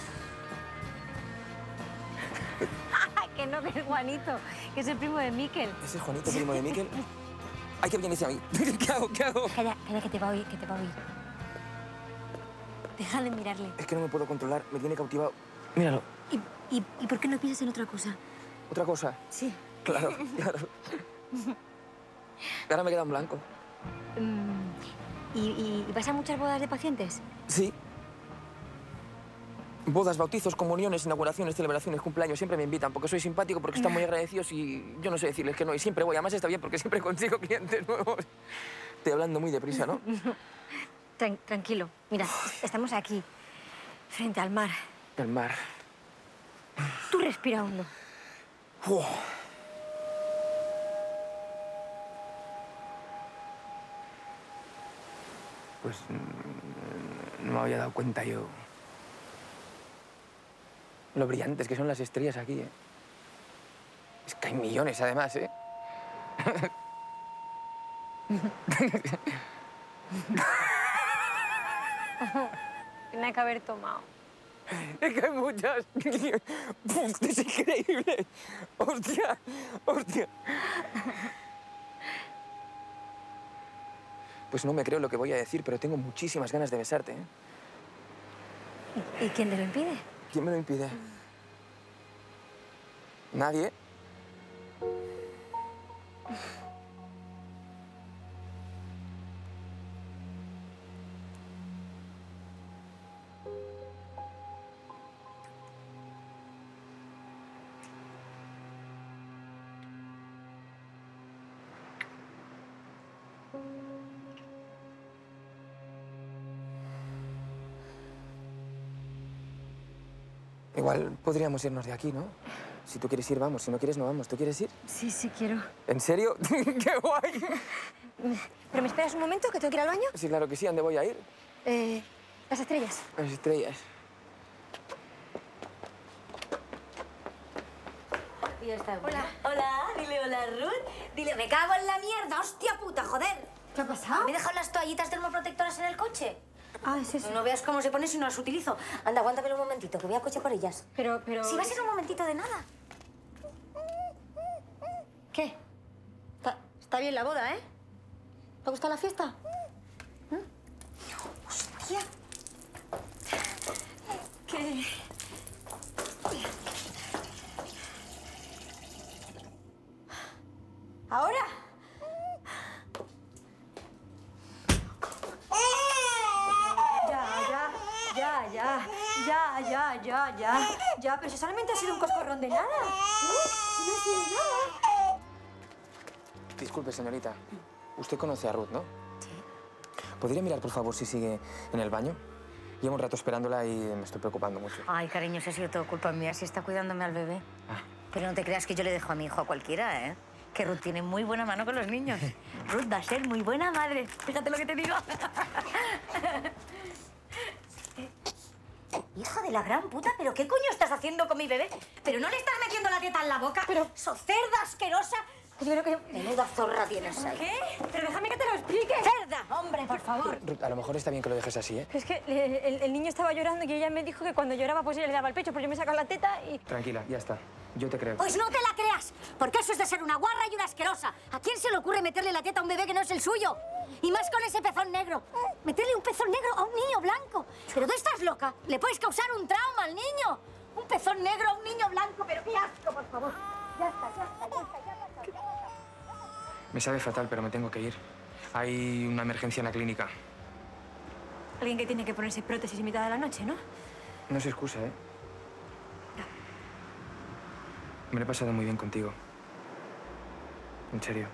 Que no, que es Juanito, que es el primo de Miquel. ¿Ese es Juanito, primo de Miquel? Ay, que viene ese a mí. ¿Qué hago? ¿Qué hago? Calla, calla, que te va a oír, que te va a oír. Déjale mirarle. Es que no me puedo controlar, me tiene cautivado. Míralo. ¿Y, y, ¿y por qué no piensas en otra cosa? ¿Otra cosa? Sí. Claro, claro. Ahora me queda en blanco. Mm, ¿y, y, ¿Y vas a muchas bodas de pacientes? Sí. Bodas, bautizos, comuniones, inauguraciones, celebraciones, cumpleaños, siempre me invitan porque soy simpático, porque están muy agradecidos y yo no sé decirles que no. Y siempre voy, además está bien porque siempre consigo clientes nuevos. Estoy hablando muy deprisa, ¿no? Tran- tranquilo. Mira, estamos aquí, frente al mar. El mar. Tú respira hondo. Uf. Pues mm, no me había dado cuenta yo. Lo brillantes que son las estrellas aquí, ¿eh? Es que hay millones, además, ¿eh? Tiene que haber tomado. Es que hay muchas. Es increíble. Hostia, hostia. Pues no me creo lo que voy a decir, pero tengo muchísimas ganas de besarte, ¿eh? ¿Y quién te lo impide? ¿Quién me lo impide? Nadie. Igual podríamos irnos de aquí, ¿no? Si tú quieres ir, vamos. Si no quieres, no vamos. ¿Tú quieres ir? Sí, sí, quiero. ¿En serio? ¡Qué guay! ¿Pero me esperas un momento, que tengo que ir al baño? Sí, claro que sí. ¿A dónde voy a ir? Eh, las estrellas. Las estrellas. Hola. Hola, dile hola, Ruth. Dile, me cago en la mierda, hostia puta, joder. ¿Qué ha pasado? ¿Me he dejado las toallitas termoprotectoras en el coche? Ah, es eso. No veas cómo se pone si no las utilizo. Anda, aguántamelo un momentito, que voy a coche por ellas. Pero, pero... Si va a ser un momentito de nada. ¿Qué? Está bien la boda, ¿eh? ¿Te ha gustado la fiesta? ¿Mm? Hostia. ¿Qué? ¿Ahora? Ya, ya, ya, ya, ya, ya, ya, ya, ya, pero si solamente ha sido un coscorrón de nada. ¿Eh? Si no ha sido nada. Disculpe, señorita. Usted conoce a Ruth, ¿no? Sí. ¿Podría mirar, por favor, si sigue en el baño? Llevo un rato esperándola y me estoy preocupando mucho. Ay, cariño, eso ha sido todo culpa mía. Si está cuidándome al bebé. Ah. Pero no te creas que yo le dejo a mi hijo a cualquiera, ¿eh? Que Ruth tiene muy buena mano con los niños. Ruth va a ser muy buena madre. Fíjate lo que te digo. Hija de la gran puta, ¿pero qué coño estás haciendo con mi bebé? ¿Pero no le estás metiendo la teta en la boca? Pero... ¡So cerda asquerosa! Yo creo que... Menuda zorra tienes ahí. ¿Qué? Pero déjame que te lo explique. ¡Cerda! Hombre, por favor. Ruth, a lo mejor está bien que lo dejes así, ¿eh? Es que el, el niño estaba llorando y ella me dijo que cuando lloraba pues ella le daba el pecho, pues yo me sacaba la teta y... Tranquila, ya está. Yo te creo. Pues no te la creas, porque eso es de ser una guarra y una asquerosa. ¿A quién se le ocurre meterle la teta a un bebé que no es el suyo? Y más con ese pezón negro. Meterle un pezón negro a un niño blanco. Pero tú estás loca. Le puedes causar un trauma al niño. Un pezón negro a un niño blanco. Pero qué asco, por favor. Ya está, ya está, ya está, ya está. Ya está. Me sabe fatal, pero me tengo que ir. Hay una emergencia en la clínica. Alguien que tiene que ponerse prótesis en mitad de la noche, ¿no? No se excusa, ¿eh? Me lo he pasado muy bien contigo. En serio.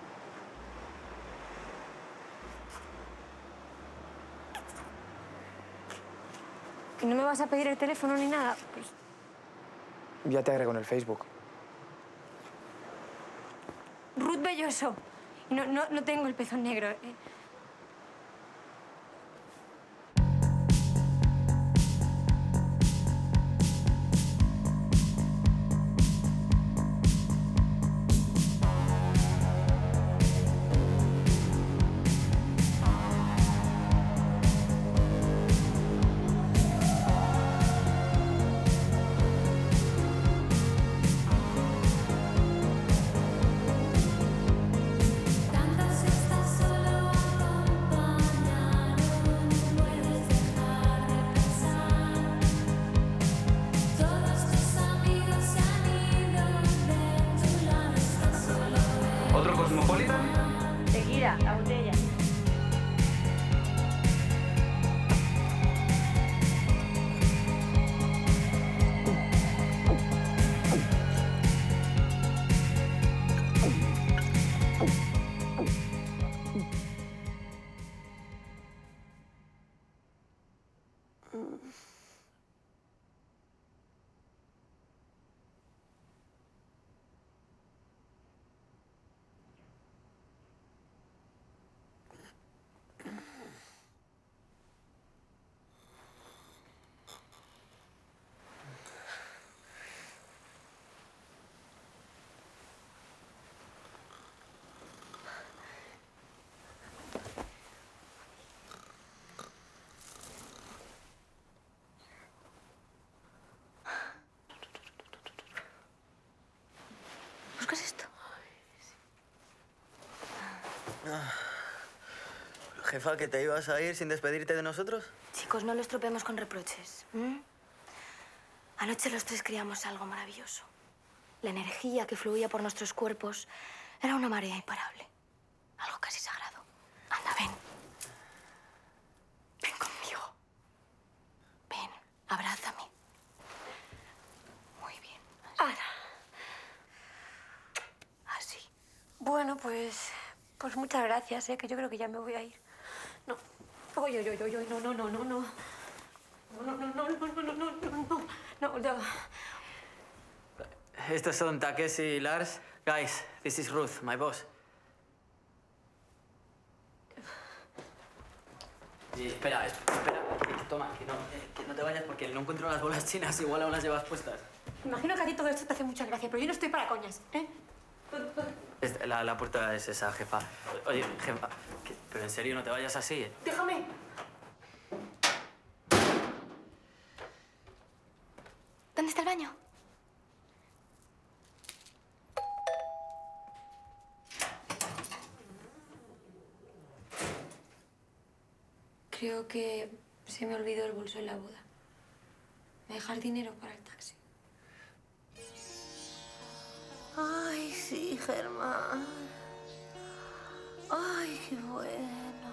¿Y no me vas a pedir el teléfono ni nada? Pues... Ya te agrego en el Facebook. Ruth Belloso. Y no, no, no tengo el pezón negro. ¿eh? Tantas estas solo acompañaron, puedes dejar de pensar. Todos tus amigos se han ido, de tu lado estás solo. ¿Otro Cosmopolitan? Tequila, la botella. ¿Buscas esto? Jefa, ¿que te ibas a ir sin despedirte de nosotros? Chicos, no lo estropeemos con reproches. ¿m? Anoche los tres creamos algo maravilloso. La energía que fluía por nuestros cuerpos era una marea imparable. Algo casi sagrado. Anda, ven. Ven conmigo. Ven, abrázame. Muy bien. Ahora. Así. Bueno, pues... Pues muchas gracias, ¿eh? Que yo creo que ya me voy a ir. No. Oy, oy, oy, oy, no, no, no, no, no. No, no, no, no, no, no, no, no, no, no, no. Estos son Takeshi y Lars. Guys, this is Ruth, my boss. Y espera, es- espera. eh, Toma, que no, eh, que no te vayas porque no encuentro las bolas chinas. Igual aún las llevas puestas. Imagino que a ti todo esto te hace mucha gracia, pero yo no estoy para coñas, ¿eh? Es- la, la puerta es esa, jefa. Oye, jefa, ¿qué- pero en serio no te vayas así, ¿eh? Déjame. ¿Dónde está el baño? Creo que se me olvidó el bolso en la boda. ¿Me dejas dinero para el taxi? Ay, sí, Germán. Ay, qué bueno.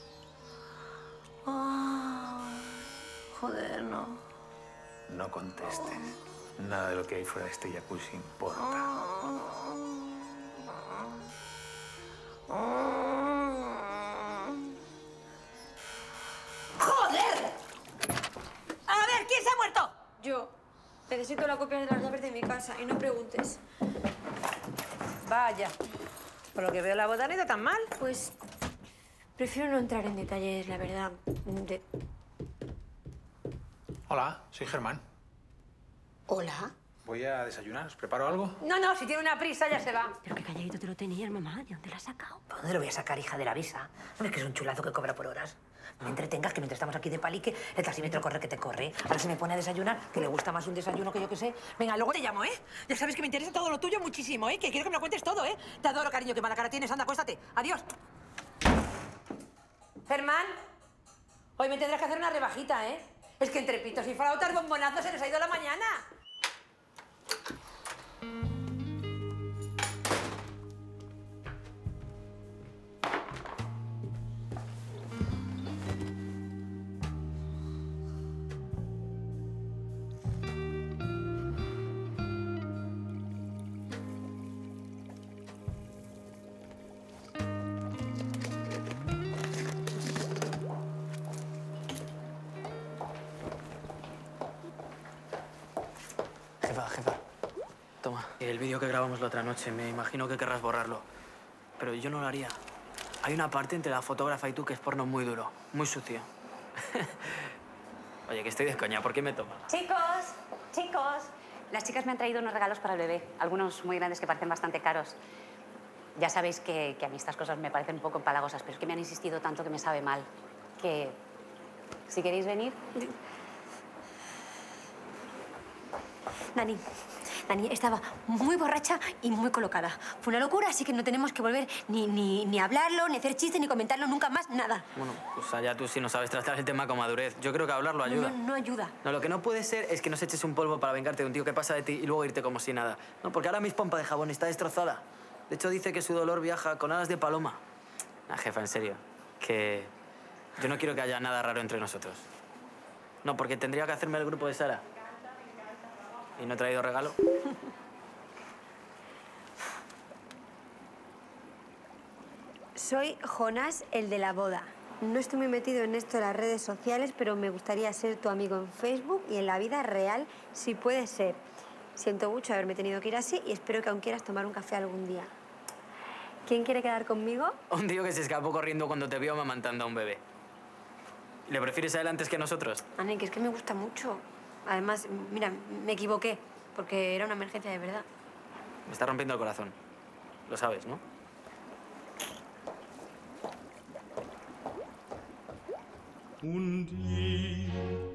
Ay, joder, no. No contestes. Nada de lo que hay fuera de este jacuzzi importa. ¡Joder! A ver, ¿quién se ha muerto? Yo. Necesito la copia de las llaves de mi casa y no preguntes. Vaya. Por lo que veo, la boda no ha ido tan mal. Pues prefiero no entrar en detalles, la verdad. De... Hola, soy Germán. ¿Hola? Voy a desayunar. ¿Os preparo algo? No, no, si tiene una prisa ya se va. Pero qué calladito te lo tenías, mamá. ¿De dónde la has sacado? ¿Por dónde lo voy a sacar, hija de la visa? No es que es un chulazo que cobra por horas. No me entretengas, que mientras estamos aquí de palique, el taxímetro corre que te corre. Ahora se me pone a desayunar, que le gusta más un desayuno que yo que sé. Venga, luego te llamo, ¿eh? Ya sabes que me interesa todo lo tuyo muchísimo, ¿eh? Que quiero que me lo cuentes todo, ¿eh? Te adoro, cariño, qué mala cara tienes. Anda, acuéstate. Adiós. Germán, hoy me tendrás que hacer una rebajita, ¿eh? Es que entre pitos y flautas, bombonazos, se les ha ido la mañana. Jefa, jefa. Toma, el vídeo que grabamos la otra noche. Me imagino que querrás borrarlo. Pero yo no lo haría. Hay una parte entre la fotógrafa y tú que es porno muy duro, muy sucio. Oye, que estoy de coña. ¿Por qué me toma? Chicos, chicos. Las chicas me han traído unos regalos para el bebé. Algunos muy grandes que parecen bastante caros. Ya sabéis que, que a mí estas cosas me parecen un poco empalagosas, pero es que me han insistido tanto que me sabe mal. Que, si queréis venir... Dani, Dani, estaba muy borracha y muy colocada. Fue una locura, así que no tenemos que volver ni, ni, ni hablarlo, ni hacer chistes, ni comentarlo nunca más, nada. Bueno, pues allá tú si no sabes tratar el tema con madurez. Yo creo que hablarlo ayuda. No, no, no ayuda. No, lo que no puede ser es que nos eches un polvo para vengarte de un tío que pasa de ti y luego irte como si nada. No, porque ahora mi pompa de jabón está destrozada. De hecho, dice que su dolor viaja con alas de paloma. Ah, jefa, en serio. Que yo no quiero que haya nada raro entre nosotros. No, porque tendría que hacerme el grupo de Sara. ¿Y no he traído regalo? Soy Jonás, el de la boda. No estoy muy metido en esto de las redes sociales, pero me gustaría ser tu amigo en Facebook y en la vida real, si puede ser. Siento mucho haberme tenido que ir así y espero que aún quieras tomar un café algún día. ¿Quién quiere quedar conmigo? Un tío que se escapó corriendo cuando te vio amamantando a un bebé. ¿Le prefieres a él antes que a nosotros? Ani, que es que me gusta mucho. Además, mira, me equivoqué, porque era una emergencia de verdad. Me está rompiendo el corazón. Lo sabes, ¿no? Un dì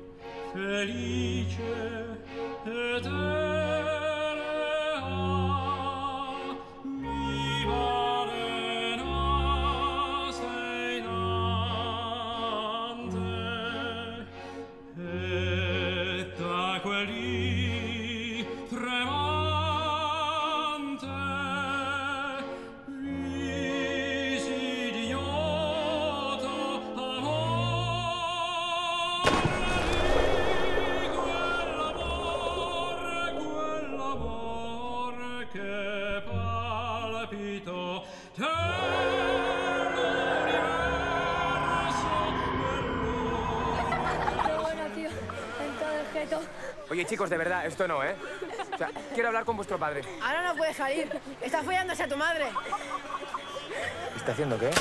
felice eterna mi balena sei nante e da quelli tremante visi d'ignoto amore che palpito Qué bueno, tío. En todo el jeto. Oye, chicos, de verdad, esto no, ¿eh? O sea, quiero hablar con vuestro padre. Ahora no puedes salir. Está follándose a tu madre. ¿Está haciendo qué?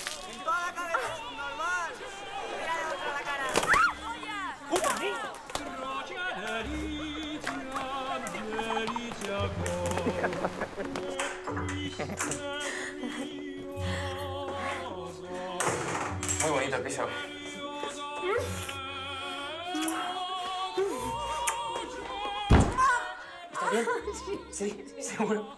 Muy bonito el piso. ¿Estás bien? Sí, seguro.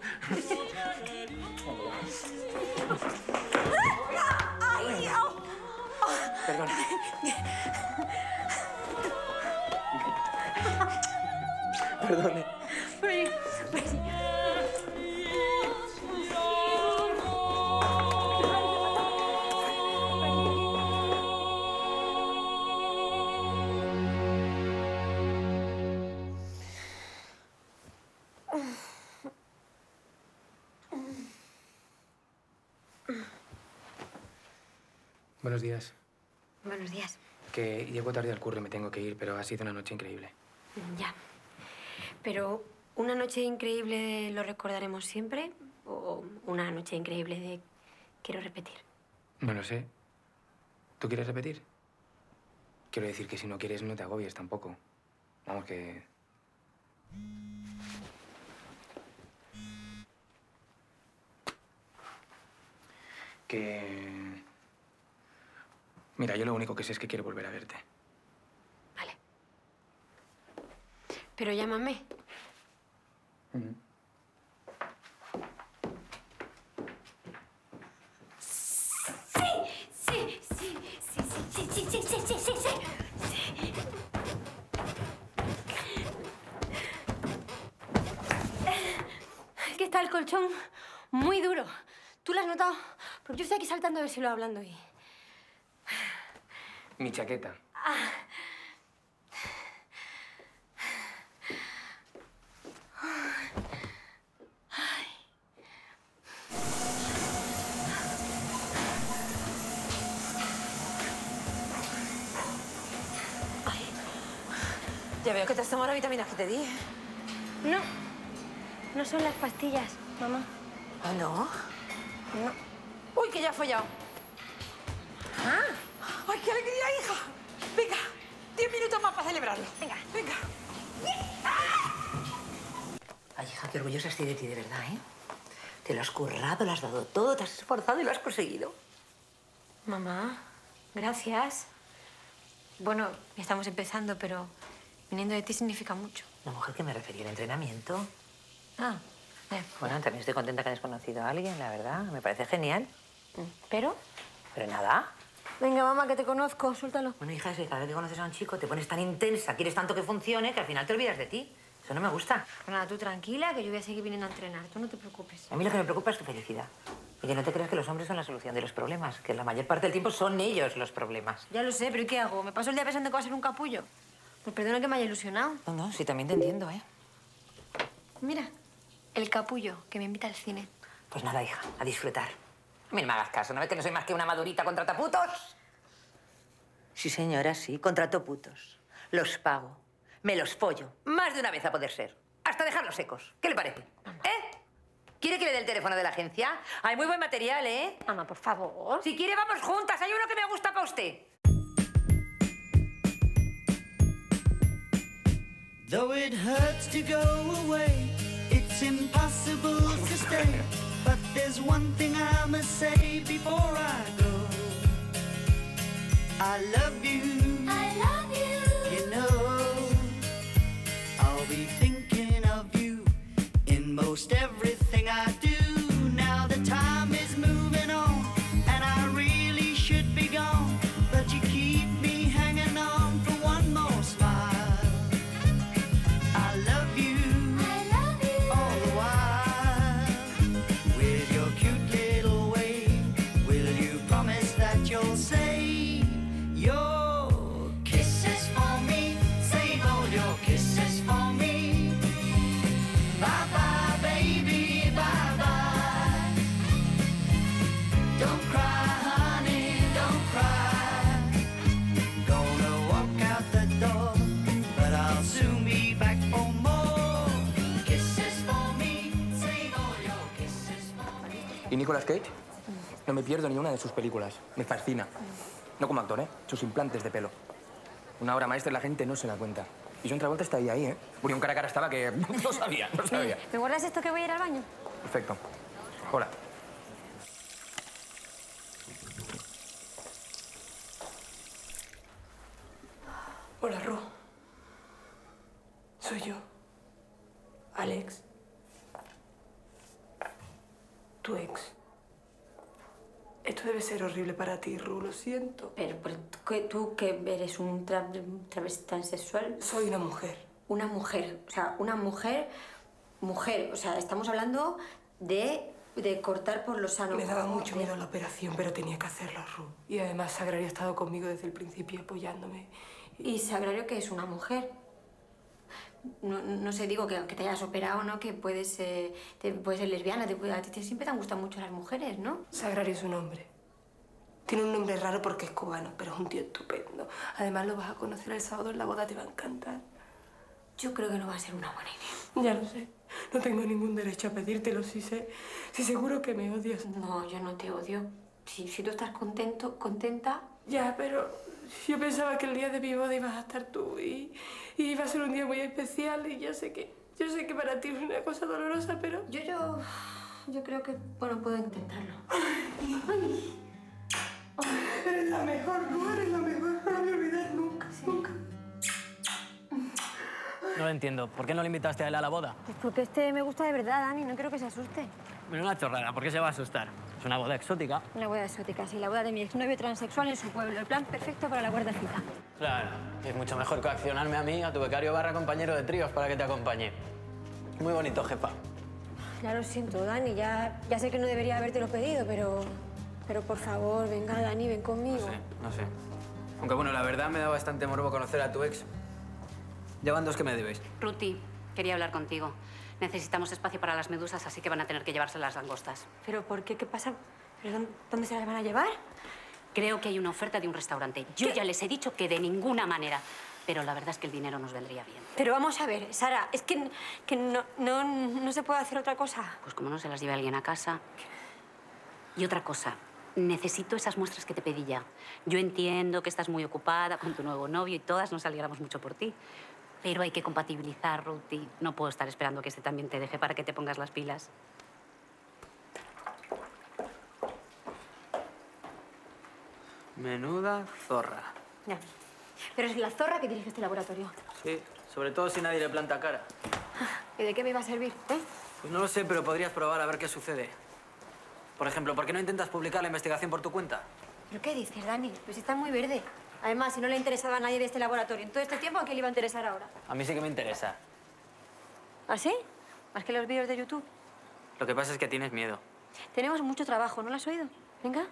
Perdón. Perdone. Ven, ven. Buenos días. Buenos días. Que llego tarde al curro y me tengo que ir, pero ha sido una noche increíble. Ya. Pero, ¿una noche increíble lo recordaremos siempre? ¿O una noche increíble de quiero repetir? No lo sé. ¿Tú quieres repetir? Quiero decir que si no quieres, no te agobies tampoco. Vamos, que... Que... Mira, yo lo único que sé es que quiero volver a verte. Pero llámame. Mm. Sí, sí, sí, sí, sí, sí, sí, sí, sí, sí, sí, sí. ¿Qué está el colchón? Muy duro. ¿Tú lo has notado? Porque yo estoy aquí saltando a ver si lo hablando y... Mi chaqueta. Ah. Ya veo que te has tomado las vitaminas que te di. No, no son las pastillas, mamá. ¿Ah, no? No. Uy, que ya ha follado. ¿Ah? ¡Ay, qué alegría, hija! Venga, diez minutos más para celebrarlo. Venga, venga. Ay, hija, qué orgullosa estoy de ti, de verdad, ¿eh? Te lo has currado, lo has dado todo, te has esforzado y lo has conseguido. Mamá, gracias. Bueno, estamos empezando, pero viniendo de ti significa mucho. La mujer que me refería al entrenamiento. Ah, eh. Bueno, también estoy contenta que hayas conocido a alguien, la verdad. Me parece genial. ¿Pero? Pero nada. Venga, mamá, que te conozco, suéltalo. Bueno, hija, es que cada vez que conoces a un chico te pones tan intensa, quieres tanto que funcione, que al final te olvidas de ti. Eso no me gusta. Pues nada, tú tranquila, que yo voy a seguir viniendo a entrenar. Tú no te preocupes. A mí lo que me preocupa es tu felicidad. Y que no te creas que los hombres son la solución de los problemas, que la mayor parte del tiempo son ellos los problemas. Ya lo sé, pero ¿y qué hago? ¿Me paso el día pensando que va a ser un capullo? Pues perdona que me haya ilusionado. No, no, sí, también te entiendo, ¿eh? Mira, el capullo que me invita al cine. Pues nada, hija, a disfrutar. A mí no me hagas caso, ¿no ves que no soy más que una madurita contrata putos? Sí, señora, sí, contrato putos. Los pago, me los follo, más de una vez a poder ser. Hasta dejarlos secos. ¿Qué le parece? ¿Eh? ¿Quiere que le dé el teléfono de la agencia? Hay muy buen material, ¿eh? Mamá, por favor. Si quiere, vamos juntas. Hay uno que me gusta para usted. Though it hurts to go away, it's impossible to stay. But there's one thing I must say before I go. I love you. I love you. You know, I'll be thinking of you in most everything I do. Now the time is moving on, and I really should be gone. But you keep me hanging on for one more smile. I love you, I love you all the while. With your cute little way, will you promise that you'll save your kisses for me? Save all your kisses for me. Bye bye, baby, bye bye. Don't cry, honey, don't cry. Gonna walk out the door, but I'll soon be back for more. Kisses for me, save all your kisses for me. ¿Y Nicolas Cage? No me pierdo ni una de sus películas. Me fascina. No como actor, ¿eh? Sus implantes de pelo. Una obra maestra y la gente no se la cuenta. Y John Travolta está ahí, ahí, ¿eh? Murió un cara a cara estaba que no sabía, no sabía. ¿Me guardas esto que voy a ir al baño? Perfecto. Hola. Hola, Ro. Soy yo. Alex. Tu ex. Esto debe ser horrible para ti, Ru, lo siento. Pero, pero ¿tú, tú que eres un tra travesti transexual? Soy una mujer. Una mujer, o sea, una mujer, mujer. O sea, estamos hablando de, de cortar por lo sano. Me daba mucho miedo la operación, pero tenía que hacerlo, Ru. Y además Sagrario ha estado conmigo desde el principio apoyándome. ¿Y Sagrario que es una mujer? No, no sé, digo que, que te hayas operado, ¿no? Que puedes, eh, te, puedes ser lesbiana, te, a ti te, siempre te han gustado mucho las mujeres, ¿no? Sagrario es un hombre. Tiene un nombre raro porque es cubano, pero es un tío estupendo. Además lo vas a conocer el sábado en la boda, te va a encantar. Yo creo que no va a ser una buena idea. Ya lo sé. No tengo ningún derecho a pedírtelo si sé. Si seguro que me odias. No, yo no te odio. Si, si tú estás contento, contenta... Ya, pero... Yo pensaba que el día de mi boda ibas a estar tú y, y iba a ser un día muy especial y yo sé que yo sé que para ti es una cosa dolorosa, pero... Yo, yo, yo creo que, bueno, puedo intentarlo. Ay. Ay. Eres la mejor, no eres la mejor, no lo voy a olvidar nunca, sí. nunca. No lo entiendo. ¿Por qué no le invitaste a él a la boda? Pues porque este me gusta de verdad, Dani, no quiero que se asuste. Menuda chorrada, ¿por qué se va a asustar? Es una boda exótica. Una boda exótica, sí, la boda de mi exnovio transexual en su pueblo. El plan perfecto para la cuarta cita. Claro, es mucho mejor coaccionarme a mí, a tu becario barra compañero de tríos para que te acompañe. Muy bonito, jefa. Ya lo siento, Dani, ya, ya sé que no debería habértelo pedido, pero... Pero por favor, venga, Dani, ven conmigo. No sé, no sé. Aunque bueno, la verdad me da bastante morbo conocer a tu ex. Ya van dos que me debéis. Ruti, quería hablar contigo. Necesitamos espacio para las medusas, así que van a tener que llevarse las langostas. ¿Pero por qué? ¿Qué pasa? ¿Pero dónde, dónde se las van a llevar? Creo que hay una oferta de un restaurante. Yo ¿Qué? ya les he dicho que de ninguna manera. Pero la verdad es que el dinero nos vendría bien. Pero vamos a ver, Sara, es que, que no, no, no se puede hacer otra cosa. Pues como no se las lleve alguien a casa. Y otra cosa, necesito esas muestras que te pedí ya. Yo entiendo que estás muy ocupada con tu nuevo novio y todas nos alegramos mucho por ti. Pero hay que compatibilizar, Ruti. No puedo estar esperando que este también te deje para que te pongas las pilas. Menuda zorra. Ya. Pero es la zorra que dirige este laboratorio. Sí, sobre todo si nadie le planta cara. ¿Y de qué me iba a servir, eh? Pues no lo sé, pero podrías probar a ver qué sucede. Por ejemplo, ¿por qué no intentas publicar la investigación por tu cuenta? ¿Pero qué dices, Dani? Pues está muy verde. Además, si no le interesaba a nadie de este laboratorio en todo este tiempo, ¿a quién le iba a interesar ahora? A mí sí que me interesa. ¿Ah, sí? ¿Más que los vídeos de YouTube? Lo que pasa es que tienes miedo. Tenemos mucho trabajo, ¿no lo has oído? Venga.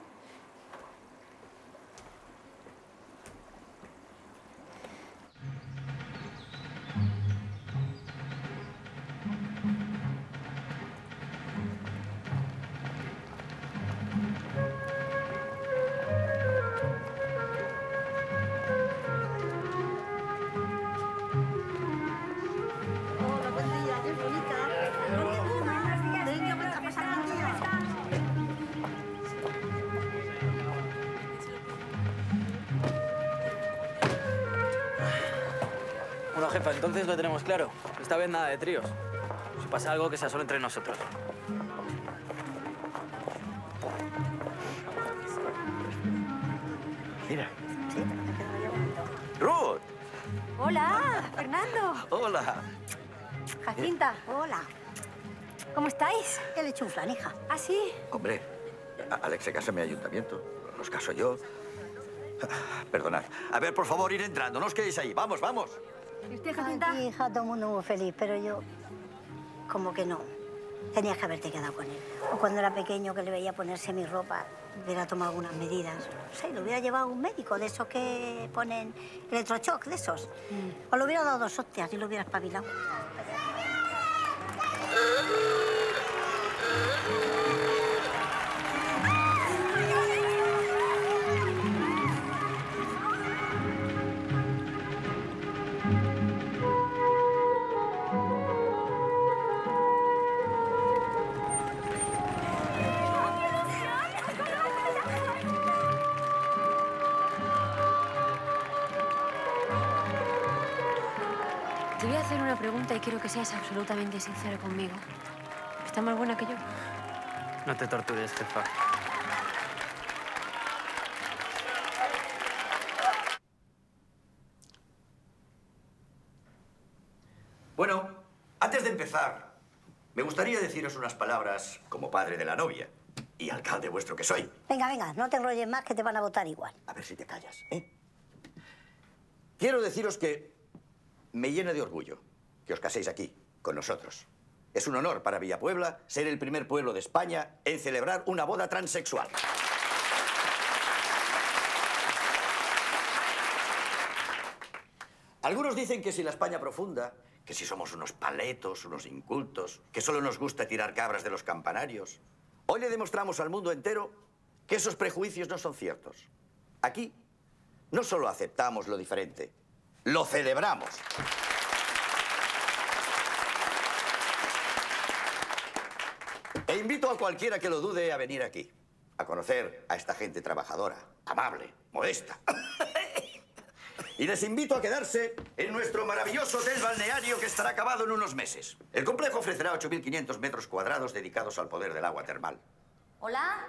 Bueno, jefa, entonces lo tenemos claro. Esta vez nada de tríos. Si pasa algo, que sea solo entre nosotros. Mira. ¡Ruth! Hola, Fernando. Hola. Jacinta, hola. ¿Cómo estáis? Ya le he hecho un flan, hija. ¿Ah, sí? Hombre, a- Alex se casa en mi ayuntamiento. Los caso yo. Perdonad. A ver, por favor, ir entrando. No os quedéis ahí. Vamos, vamos. ¿Y usted, Jacinta? Aquí, hija, todo el mundo muy feliz, pero yo... Como que no. Tenías que haberte quedado con él. O cuando era pequeño que le veía ponerse mi ropa, hubiera tomado algunas medidas. No sé, lo hubiera llevado a un médico de esos que ponen electroshock, de esos. O le hubiera dado dos hostias y lo hubiera espabilado. Te voy a hacer una pregunta y quiero que seas absolutamente sincero conmigo. ¿Está más buena que yo? No te tortures, jefa. Bueno, antes de empezar, me gustaría deciros unas palabras como padre de la novia. y alcalde vuestro que soy. Venga, venga, no te enrolles más que te van a votar igual. A ver si te callas, ¿eh? Quiero deciros que me llena de orgullo que os caséis aquí, con nosotros. Es un honor para Villapuebla ser el primer pueblo de España en celebrar una boda transexual. Algunos dicen que si la España profunda, que si somos unos paletos, unos incultos, que solo nos gusta tirar cabras de los campanarios. Hoy le demostramos al mundo entero que esos prejuicios no son ciertos. Aquí no solo aceptamos lo diferente, lo celebramos. E invito a cualquiera que lo dude a venir aquí, a conocer a esta gente trabajadora, amable, modesta. Y les invito a quedarse en nuestro maravilloso hotel balneario que estará acabado en unos meses. El complejo ofrecerá ocho mil quinientos metros cuadrados dedicados al poder del agua termal. ¿Hola?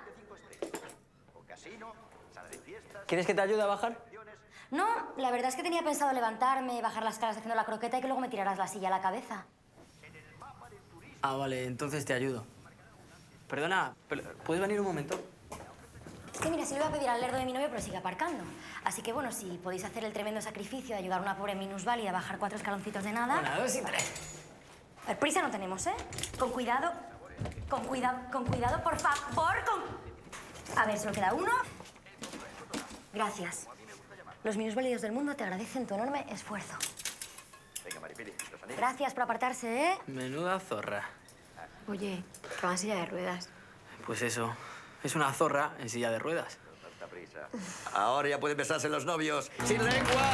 ¿Quieres que te ayude a bajar? No, la verdad es que tenía pensado levantarme, bajar las caras haciendo la croqueta y que luego me tiraras la silla a la cabeza. Ah, vale, entonces te ayudo. Perdona, ¿puedes venir un momento? Es que mira, si le voy a pedir al lerdo de mi novio, pero sigue aparcando. Así que bueno, si podéis hacer el tremendo sacrificio de ayudar a una pobre minusválida a bajar cuatro escaloncitos de nada... Una, dos y tres. A ver, prisa no tenemos, ¿eh? Con cuidado, con cuidado, con cuidado, por favor, con... A ver, solo queda uno. Gracias. Los minusválidos del mundo te agradecen tu enorme esfuerzo. Venga, Maripili, los anillos. Gracias por apartarse, ¿eh? Menuda zorra. Oye, que va en silla de ruedas. Pues eso, es una zorra en silla de ruedas. Ahora ya pueden besarse los novios sin lengua.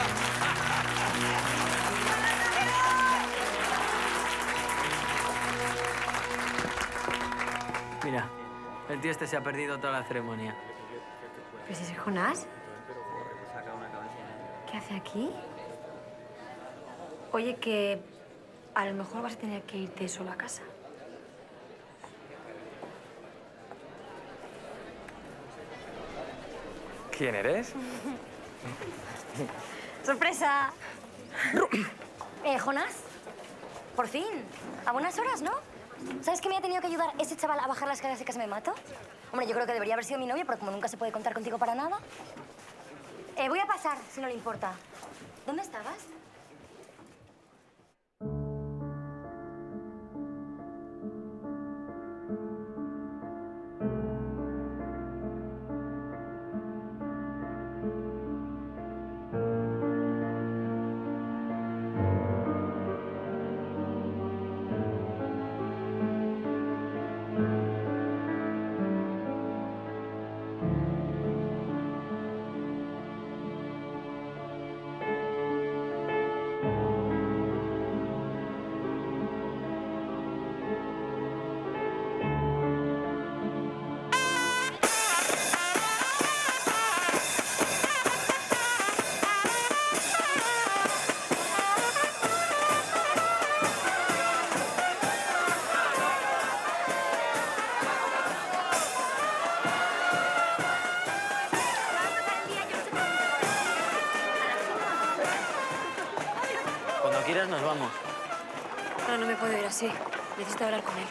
Mira, el tío este se ha perdido toda la ceremonia. ¿Pero si es Jonás? ¿Qué hace aquí? Oye, que a lo mejor vas a tener que irte solo a casa. ¿Quién eres? ¡Sorpresa! eh, Jonás, por fin. A buenas horas, ¿no? ¿Sabes que me ha tenido que ayudar ese chaval a bajar las escaleras y casi me mato? Hombre, yo creo que debería haber sido mi novio, pero como nunca se puede contar contigo para nada... Eh, voy a pasar, si no le importa. ¿Dónde estabas? Nos vamos. No, no me puedo ir así. Necesito hablar con él.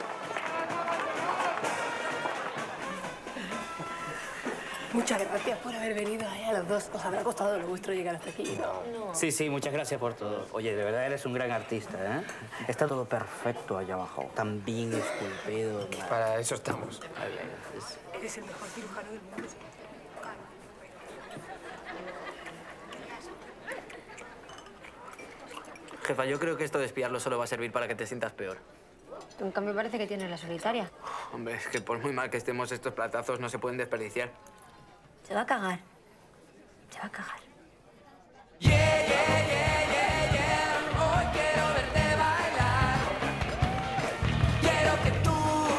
Muchas gracias por haber venido a los dos. Os habrá costado lo vuestro llegar hasta aquí, ¿no? No. Sí, sí, muchas gracias por todo. Oye, de verdad eres un gran artista, ¿eh? Está todo perfecto allá abajo. Tan bien esculpido. Para eso estamos. Eres el mejor cirujano del mundo. Jefa, yo creo que esto de espiarlo solo va a servir para que te sientas peor. En cambio, parece que tienes la solitaria. Hombre, es que por muy mal que estemos, estos platazos no se pueden desperdiciar. Se va a cagar. Se va a cagar. Hoy quiero verte bailar. Quiero que tú...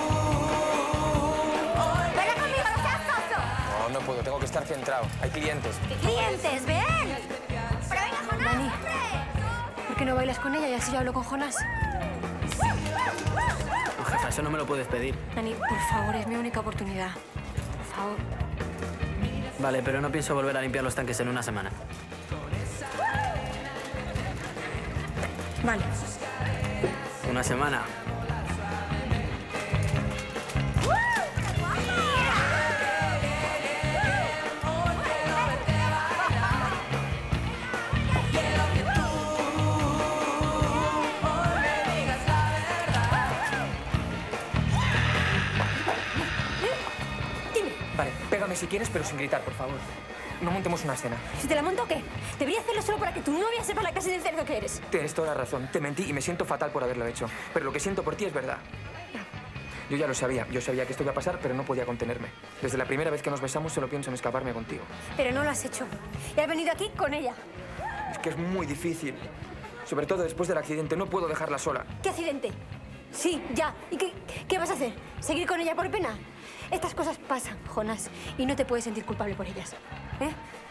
Hoy... ¡Ven conmigo, no seas soso! No, no puedo. Tengo que estar centrado. Hay clientes. ¿Qué clientes? ¡Ven! ¡Pero venga, Jonás, Dani, hombre! ¿por qué no bailas con ella y así yo hablo con Jonás? No, jefa, eso no me lo puedes pedir. Dani, por favor, es mi única oportunidad. Por favor. Vale, pero no pienso volver a limpiar los tanques en una semana. Vale. Una semana. Pégame si quieres, pero sin gritar, por favor. No montemos una escena. ¿Si te la monto o qué? Debería hacerlo solo para que tu novia sepa la clase de cerdo que eres. Tienes toda la razón. Te mentí y me siento fatal por haberlo hecho. Pero lo que siento por ti es verdad. Yo ya lo sabía. Yo sabía que esto iba a pasar, pero no podía contenerme. Desde la primera vez que nos besamos solo pienso en escaparme contigo. Pero no lo has hecho. Y has venido aquí con ella. Es que es muy difícil. Sobre todo después del accidente. No puedo dejarla sola. ¿Qué accidente? Sí, ya. ¿Y qué, qué vas a hacer? ¿Seguir con ella por pena? Estas cosas pasan, Jonas, y no te puedes sentir culpable por ellas. ¿Eh?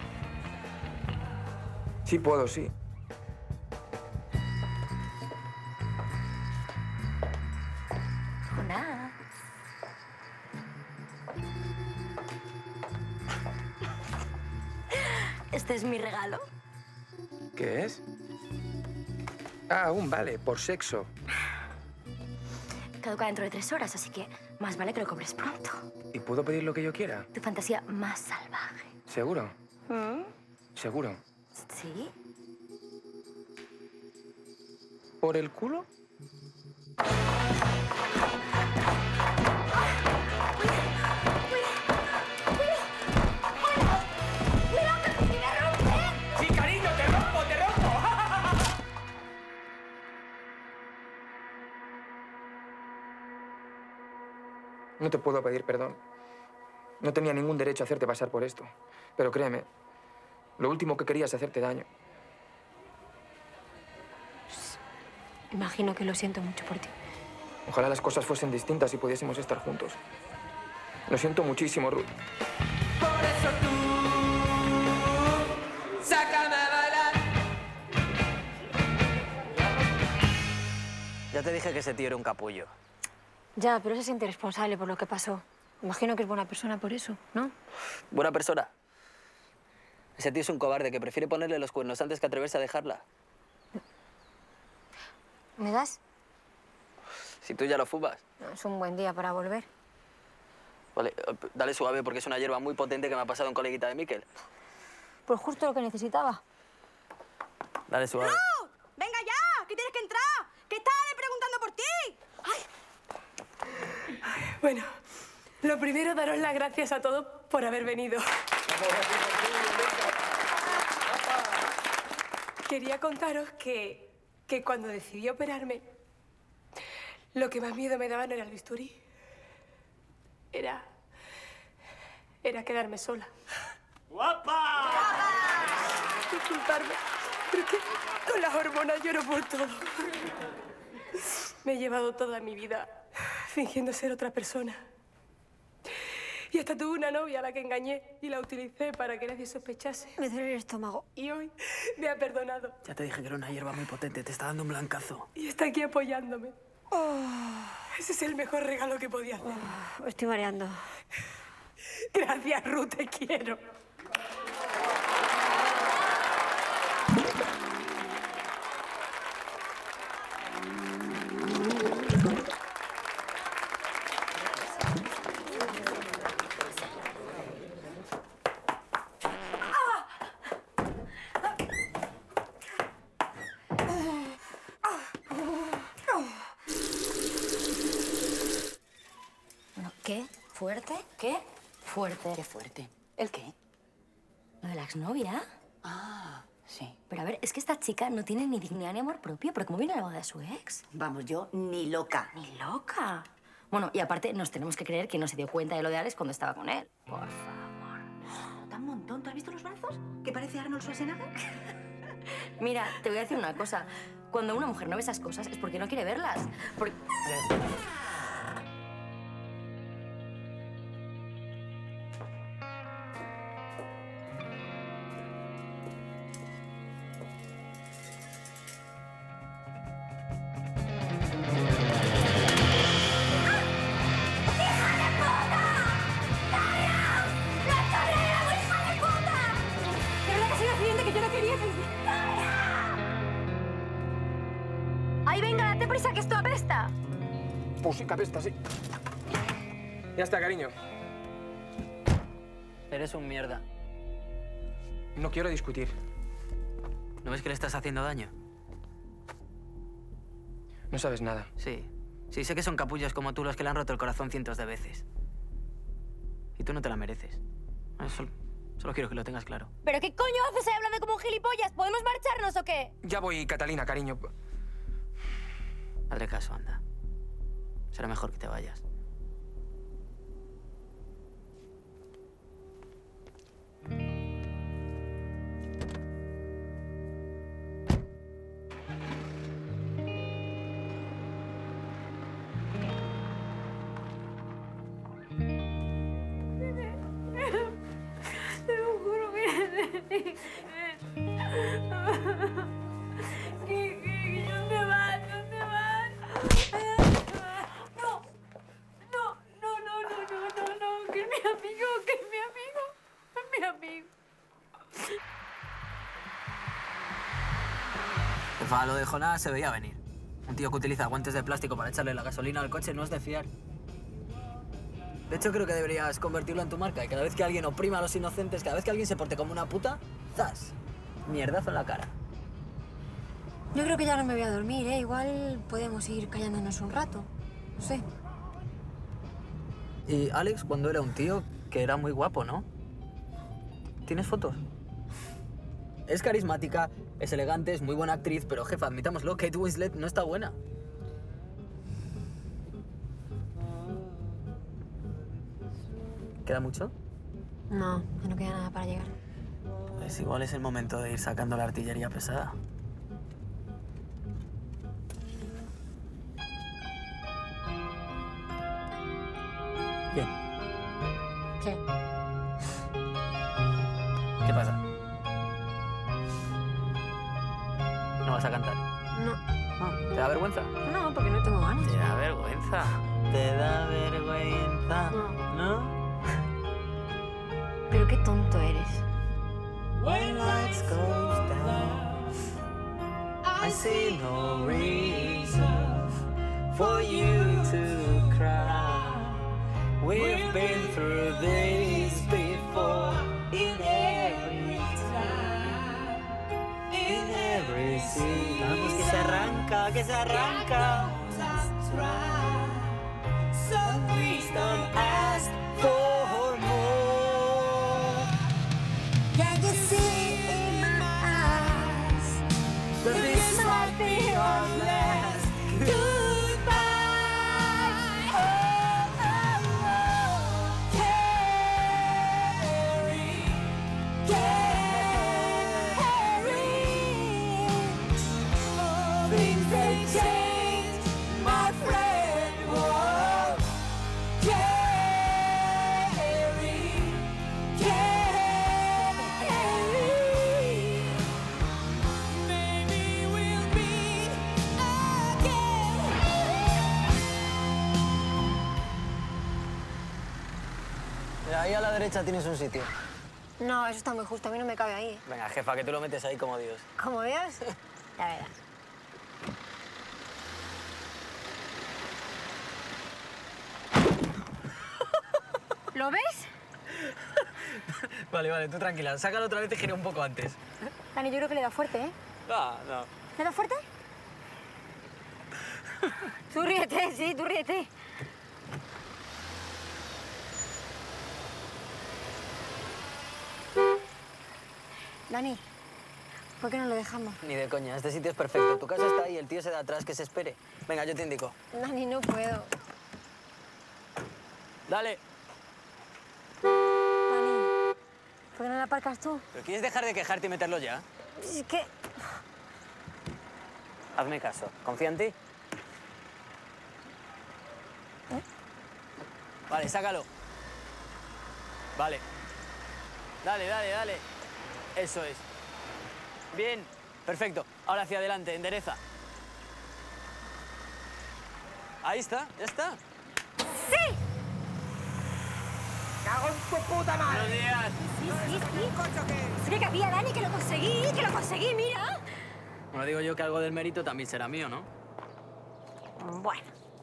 Sí puedo, sí. Jonas. Este es mi regalo. ¿Qué es? Ah, aún vale, por sexo. Caduca dentro de tres horas, así que más vale que lo cobres pronto. ¿Y puedo pedir lo que yo quiera? Tu fantasía más salvaje. ¿Seguro? ¿Mm? ¿Seguro? ¿Sí? ¿Por el culo? ¡Sí, cariño, te rompo, te rompo! No te puedo pedir perdón. No tenía ningún derecho a hacerte pasar por esto. Pero créeme, lo último que quería es hacerte daño. Imagino que lo siento mucho por ti. Ojalá las cosas fuesen distintas y pudiésemos estar juntos. Lo siento muchísimo, Ruth. Por eso tú, sácame a bailar. Ya te dije que ese tío era un capullo. Ya, pero se siente responsable por lo que pasó. Imagino que es buena persona por eso, ¿no? Buena persona. Ese tío es un cobarde que prefiere ponerle los cuernos antes que atreverse a dejarla. ¿Me das? Si tú ya lo fumas. Es un buen día para volver. Vale, dale suave porque es una hierba muy potente que me ha pasado un coleguita de Miquel. Pues justo lo que necesitaba. Dale suave. ¡No! ¡Venga ya! ¡Que tienes que entrar! ¡Que está Ale preguntando por ti! ¡Ay! Bueno, lo primero, daros las gracias a todos por haber venido. Quería contaros que, que cuando decidí operarme, lo que más miedo me daba no era el bisturí. Era... era quedarme sola. ¡Guapa! Disculparme, pero es que con las hormonas lloro por todo. Me he llevado toda mi vida fingiendo ser otra persona. Y hasta tuve una novia a la que engañé y la utilicé para que nadie sospechase. Me duele el estómago. Y hoy me ha perdonado. Ya te dije que era una hierba muy potente, te está dando un blancazo. Y está aquí apoyándome. Oh, ese es el mejor regalo que podía hacer. Oh, estoy mareando. Gracias, Ruth, te quiero. ¿Qué? ¿Fuerte? ¿Qué? Fuerte. Qué fuerte. ¿El qué? ¿Lo de la exnovia? Ah, sí. Pero a ver, es que esta chica no tiene ni dignidad ni amor propio, pero ¿cómo viene a la boda de su ex? Vamos, yo ni loca. Ni loca. Bueno, y aparte nos tenemos que creer que no se dio cuenta de lo de Alex cuando estaba con él. Por favor. Tan montón. ¿Tú has visto los brazos? ¿Que parece Arnold Schwarzenegger? Mira, te voy a decir una cosa. Cuando una mujer no ve esas cosas es porque no quiere verlas. Porque... ¡Ay, venga, date prisa, que esto apesta! Pues sí, que apesta, sí. Ya está, cariño. Eres un mierda. No quiero discutir. ¿No ves que le estás haciendo daño? No sabes nada. Sí. Sí, sé que son capullos como tú los que le han roto el corazón cientos de veces. Y tú no te la mereces. Solo, solo quiero que lo tengas claro. ¿Pero qué coño haces ahí hablando como un gilipollas? ¿Podemos marcharnos o qué? Ya voy, Catalina, cariño. Hazle caso, anda. Será mejor que te vayas. Te lo juro que... ¿Qué, qué, ¿Dónde vas? ¿Dónde vas? No, no, no, no, no, no, no, no, que es mi amigo, que es mi amigo, es mi amigo. Jefa, lo de Jonás se veía venir. Un tío que utiliza guantes de plástico para echarle la gasolina al coche no es de fiar. De hecho, creo que deberías convertirlo en tu marca y cada vez que alguien oprima a los inocentes, cada vez que alguien se porte como una puta, ¡zas! Mierdazo en la cara. Yo creo que ya no me voy a dormir, ¿eh? Igual podemos ir callándonos un rato. No sé. Y Alex, cuando era un tío, que era muy guapo, ¿no? ¿Tienes fotos? Es carismática, es elegante, es muy buena actriz, pero jefa, admitámoslo, Kate Winslet no está buena. ¿Queda mucho? No, ya no queda nada para llegar. Pues igual es el momento de ir sacando la artillería pesada. ¿Qué? ¿Qué? ¿Qué pasa? ¿No vas a cantar? No. Ah, ¿te da vergüenza? No, porque no tengo ganas. ¿Te da vergüenza? ¿Te da vergüenza? No. ¿No? Pero qué tonto eres. When lights goes down, I see no reason for you to cry. We've been through this before in every time, in every scene. Vamos, que se arranca, que se arranca. So please don't ask for more. Can you see in my eyes that this might be our last goodbye? Oh, oh, oh. Carry, carry. Oh, things they change, my friend. Whoa. Carry, carry. Maybe we'll be again. Ahí a la derecha tienes un sitio. No, eso está muy justo. A mí no me cabe ahí. Venga, jefa, que tú lo metes ahí como Dios. Como veas, ya verás. ¿Lo ves? Vale, vale, tú tranquila. Sácalo otra vez y gira un poco antes. Dani, yo creo que le da fuerte, ¿eh? No, no. ¿Le da fuerte? Tú ríete, sí, tú ríete. Dani, ¿por qué no lo dejamos? Ni de coña, este sitio es perfecto. Tu casa está ahí, el tío se da atrás, que se espere. Venga, yo te indico. Dani, no puedo. Dale. Dani, ¿por qué no la aparcas tú? ¿Pero quieres dejar de quejarte y meterlo ya? Es que... Hazme caso. ¿Confía en ti? Vale, sácalo. Vale. Dale, dale, dale. Eso es. Bien. Perfecto. Ahora hacia adelante, endereza. Ahí está, ya está. ¡Sí! ¡Cago en tu puta madre! Buenos días. Sí, sí, sí. Sí que cabía, Dani, que lo conseguí, que lo conseguí, mira. Bueno, digo yo que algo del mérito también será mío, ¿no? Bueno.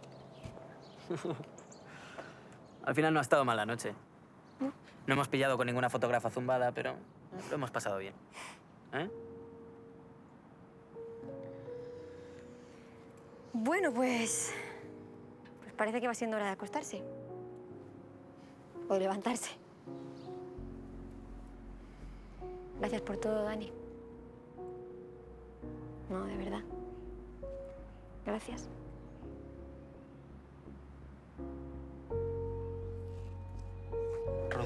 Al final no ha estado mal la noche. No hemos pillado con ninguna fotógrafa zumbada, pero lo hemos pasado bien. ¿Eh? Bueno, pues... Pues parece que va siendo hora de acostarse. O de levantarse. Gracias por todo, Dani. No, de verdad. Gracias. Ruth.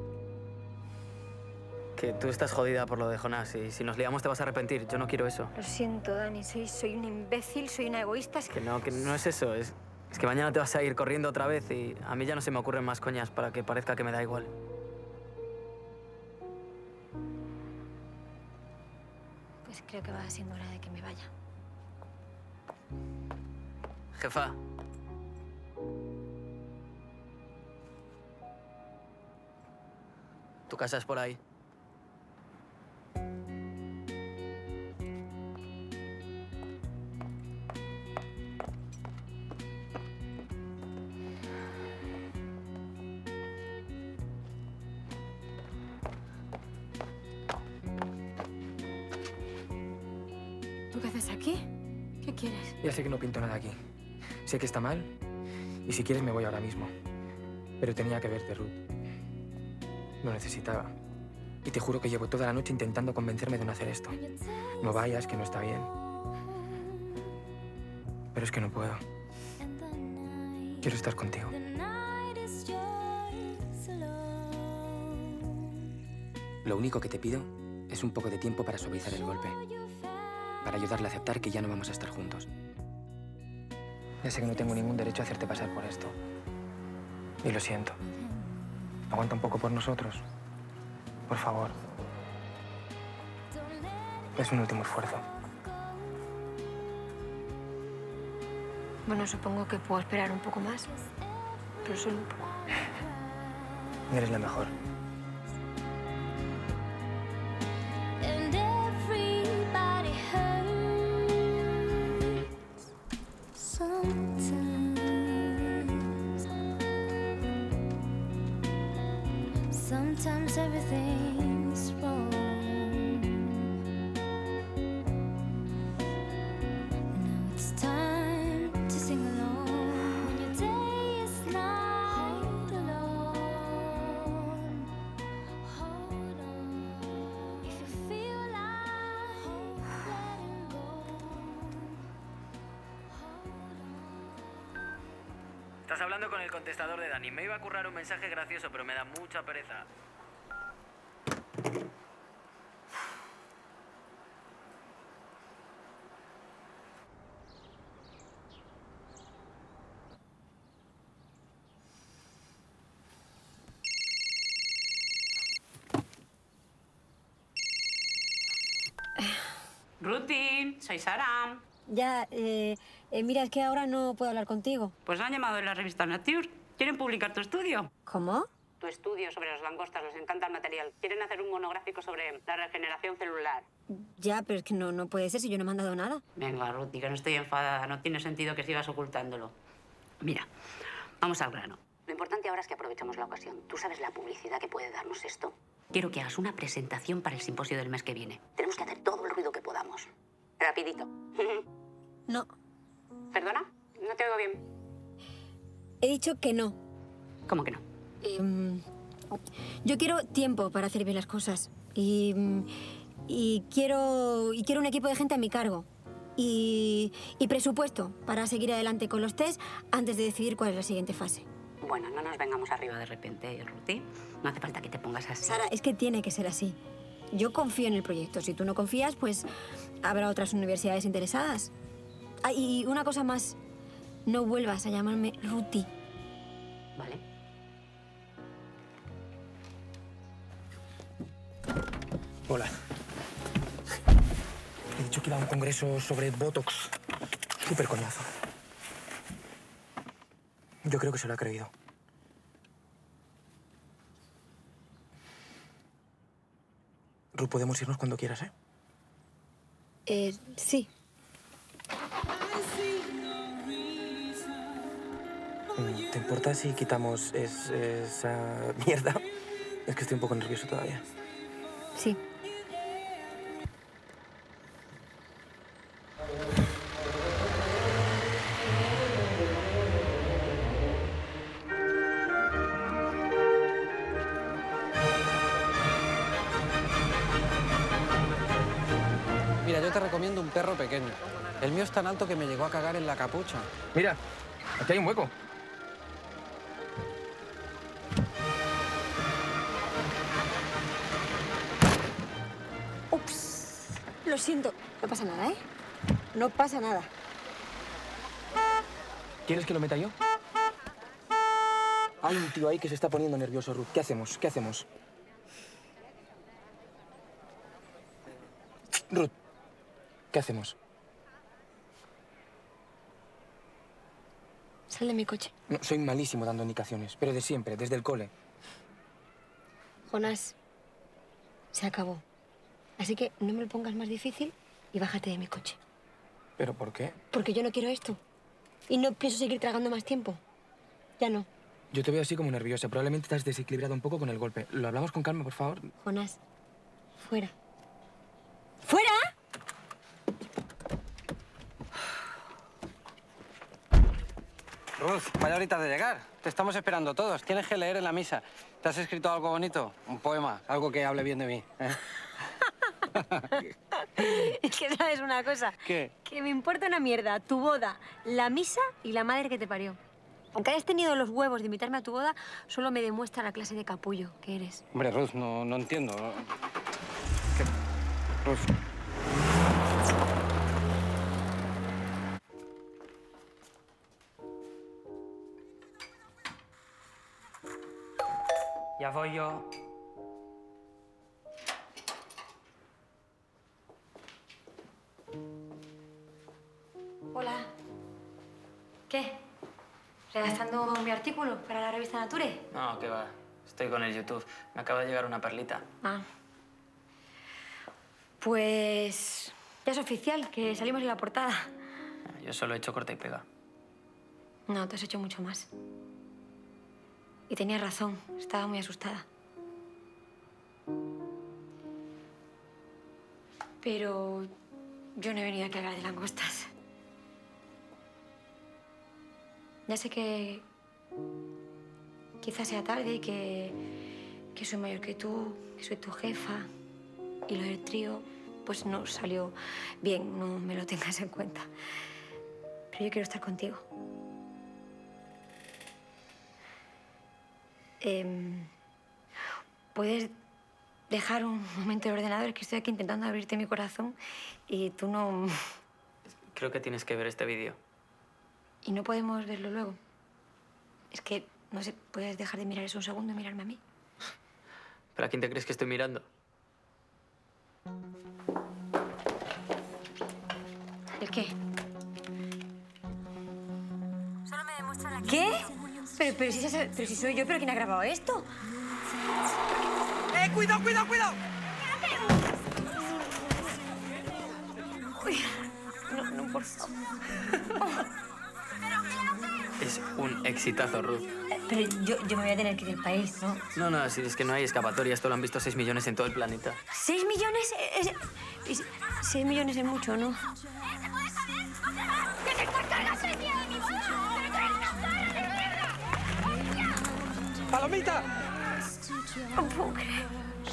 Que tú estás jodida por lo de Jonás y si nos liamos te vas a arrepentir. Yo no quiero eso. Lo siento, Dani. Soy, soy un imbécil, soy una egoísta. Es que... Que no, que no es eso. Es, es que mañana te vas a ir corriendo otra vez y a mí ya no se me ocurren más coñas para que parezca que me da igual. Pues creo que va siendo hora de que me vaya. Jefa. Tu casa es por ahí. ¿Tú qué haces aquí? ¿Qué quieres? Ya sé que no pinto nada aquí. Sé que está mal y si quieres me voy ahora mismo. Pero tenía que verte, Ruth. Lo necesitaba. Y te juro que llevo toda la noche intentando convencerme de no hacer esto. No vayas, que no está bien. Pero es que no puedo. Quiero estar contigo. Lo único que te pido es un poco de tiempo para suavizar el golpe. Para ayudarle a aceptar que ya no vamos a estar juntos. Ya sé que no tengo ningún derecho a hacerte pasar por esto. Y lo siento. Aguanta un poco por nosotros. Por favor. Es un último esfuerzo. Bueno, supongo que puedo esperar un poco más. Pero solo un poco. Eres la mejor. And everybody hurts sometimes. Sometimes everything's wrong. Now it's time to sing along. When your day is not alone, hold on. If you feel like letting go, Estás hablando con el contestador de Dani. Me iba a currar un mensaje gracioso, pero me da mucha pereza. Ruti, soy Sara. Ya, eh, eh, mira, es que ahora no puedo hablar contigo. Pues han llamado de la revista Nature. ¿Quieren publicar tu estudio? ¿Cómo? Tu estudio sobre las langostas, les encanta el material. Quieren hacer un monográfico sobre la regeneración celular. Ya, pero es que no, no puede ser si yo no me han dado nada. Venga, Ruti, que no estoy enfadada. No tiene sentido que sigas ocultándolo. Mira, vamos al grano. Lo importante ahora es que aprovechemos la ocasión. ¿Tú sabes la publicidad que puede darnos esto? Quiero que hagas una presentación para el simposio del mes que viene. Tenemos que hacer todo el ruido que podamos. Rapidito. No. ¿Perdona? No te oigo bien. He dicho que no. ¿Cómo que no? Eh, yo quiero tiempo para hacer bien las cosas. Y, y, quiero, y quiero un equipo de gente a mi cargo. Y, y presupuesto para seguir adelante con los test antes de decidir cuál es la siguiente fase. Bueno, no nos vengamos arriba de repente, ¿eh, Ruti? No hace falta que te pongas así. Sara, es que tiene que ser así. Yo confío en el proyecto. Si tú no confías, pues habrá otras universidades interesadas. Ah, y una cosa más. No vuelvas a llamarme Ruti. Vale. Hola. He dicho que iba a un congreso sobre Botox. Súper coñazo. Yo creo que se lo ha creído. Ru, podemos irnos cuando quieras, ¿eh? Eh, sí. ¿Te importa si quitamos es- esa mierda? Es que estoy un poco nervioso todavía. Sí. comiendo un perro pequeño. El mío es tan alto que me llegó a cagar en la capucha. Mira, aquí hay un hueco. Ups. Lo siento. No pasa nada, ¿eh? No pasa nada. ¿Quieres que lo meta yo? Hay un tío ahí que se está poniendo nervioso, Ruth. ¿Qué hacemos? ¿Qué hacemos? Ruth, ¿qué hacemos? Sal de mi coche. No, soy malísimo dando indicaciones, pero de siempre, desde el cole. Jonás, se acabó. Así que no me lo pongas más difícil y bájate de mi coche. ¿Pero por qué? Porque yo no quiero esto. Y no pienso seguir tragando más tiempo. Ya no. Yo te veo así como nerviosa. Probablemente te has desequilibrado un poco con el golpe. ¿Lo hablamos con calma, por favor? Jonás, fuera. ¡Fuera! Ruth, vaya ahorita de llegar. Te estamos esperando todos. Tienes que leer en la misa. ¿Te has escrito algo bonito? Un poema, algo que hable bien de mí. ¿eh? Es que sabes una cosa. ¿Qué? Que me importa una mierda tu boda, la misa y la madre que te parió. Aunque hayas tenido los huevos de invitarme a tu boda, solo me demuestra la clase de capullo que eres. Hombre, Ruth, no, no entiendo. ¿Qué? Ruth. Ya voy yo. Hola. ¿Qué? ¿Redactando mi artículo para la revista Nature? No, que va. Estoy con el YouTube. Me acaba de llegar una perlita. Ah. Pues ya es oficial, que salimos en la portada. Yo solo he hecho corta y pega. No, te has hecho mucho más. Y tenías razón, estaba muy asustada. Pero yo no he venido aquí a hablar de langostas. Ya sé que quizás sea tarde y que, que soy mayor que tú, que soy tu jefa. Y lo del trío, pues no salió bien, no me lo tengas en cuenta. Pero yo quiero estar contigo. Eh, ¿Puedes dejar un momento el ordenador? Que estoy aquí intentando abrirte mi corazón y tú no... Creo que tienes que ver este vídeo. Y no podemos verlo luego. Es que, no sé, ¿puedes dejar de mirar eso un segundo y mirarme a mí? ¿Pero a quién te crees que estoy mirando? ¿El qué? Solo me demuestra la... ¿Qué? Pero, pero, si, pero si soy yo, ¿pero quién ha grabado esto? ¡Eh, cuidado, cuidado, cuidado! Uy, no, no, por favor. Es un exitazo, Ruth. Pero yo, yo me voy a tener que ir del país, ¿no? No, no, si es que no hay escapatoria. Esto lo han visto seis millones en todo el planeta. ¿Seis millones? Es, es, seis millones es mucho, ¿no? ¡Palomita! No puedo creer.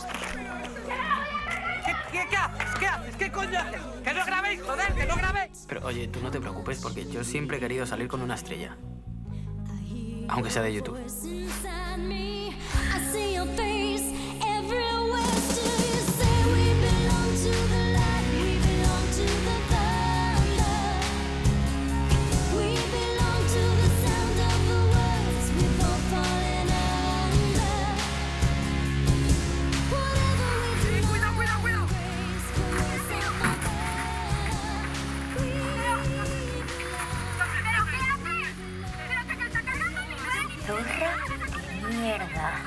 ¿Qué, qué, qué haces? ¿Qué haces? ¿Qué coño haces? ¡Que no grabéis, joder! ¡Que no grabéis! Pero oye, tú no te preocupes porque yo siempre he querido salir con una estrella. Aunque sea de YouTube. Zorra de mierda.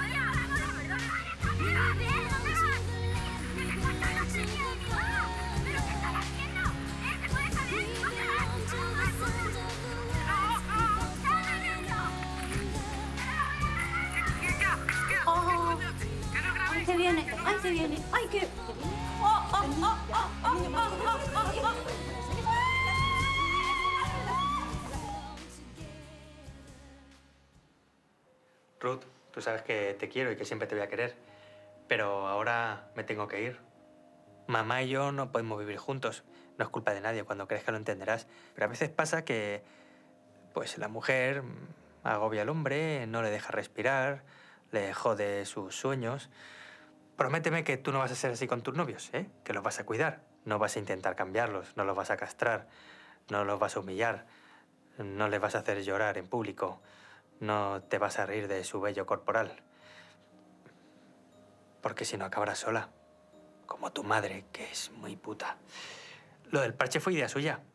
Oh, ¡ay, que viene! ¡Ay, que viene! ¡Ay, que... ¡Oh, oh, oh, oh, oh, oh, oh, oh, oh! Ruth, tú sabes que te quiero y que siempre te voy a querer, pero ahora me tengo que ir. Mamá y yo no podemos vivir juntos. No es culpa de nadie, cuando crezca lo entenderás. Pero a veces pasa que, pues, la mujer agobia al hombre, no le deja respirar, le jode sus sueños. Prométeme que tú no vas a ser así con tus novios, ¿eh? Que los vas a cuidar. No vas a intentar cambiarlos, no los vas a castrar, no los vas a humillar, no les vas a hacer llorar en público, no te vas a reír de su vello corporal. Porque si no acabarás sola, como tu madre, que es muy puta. Lo del parche fue idea suya.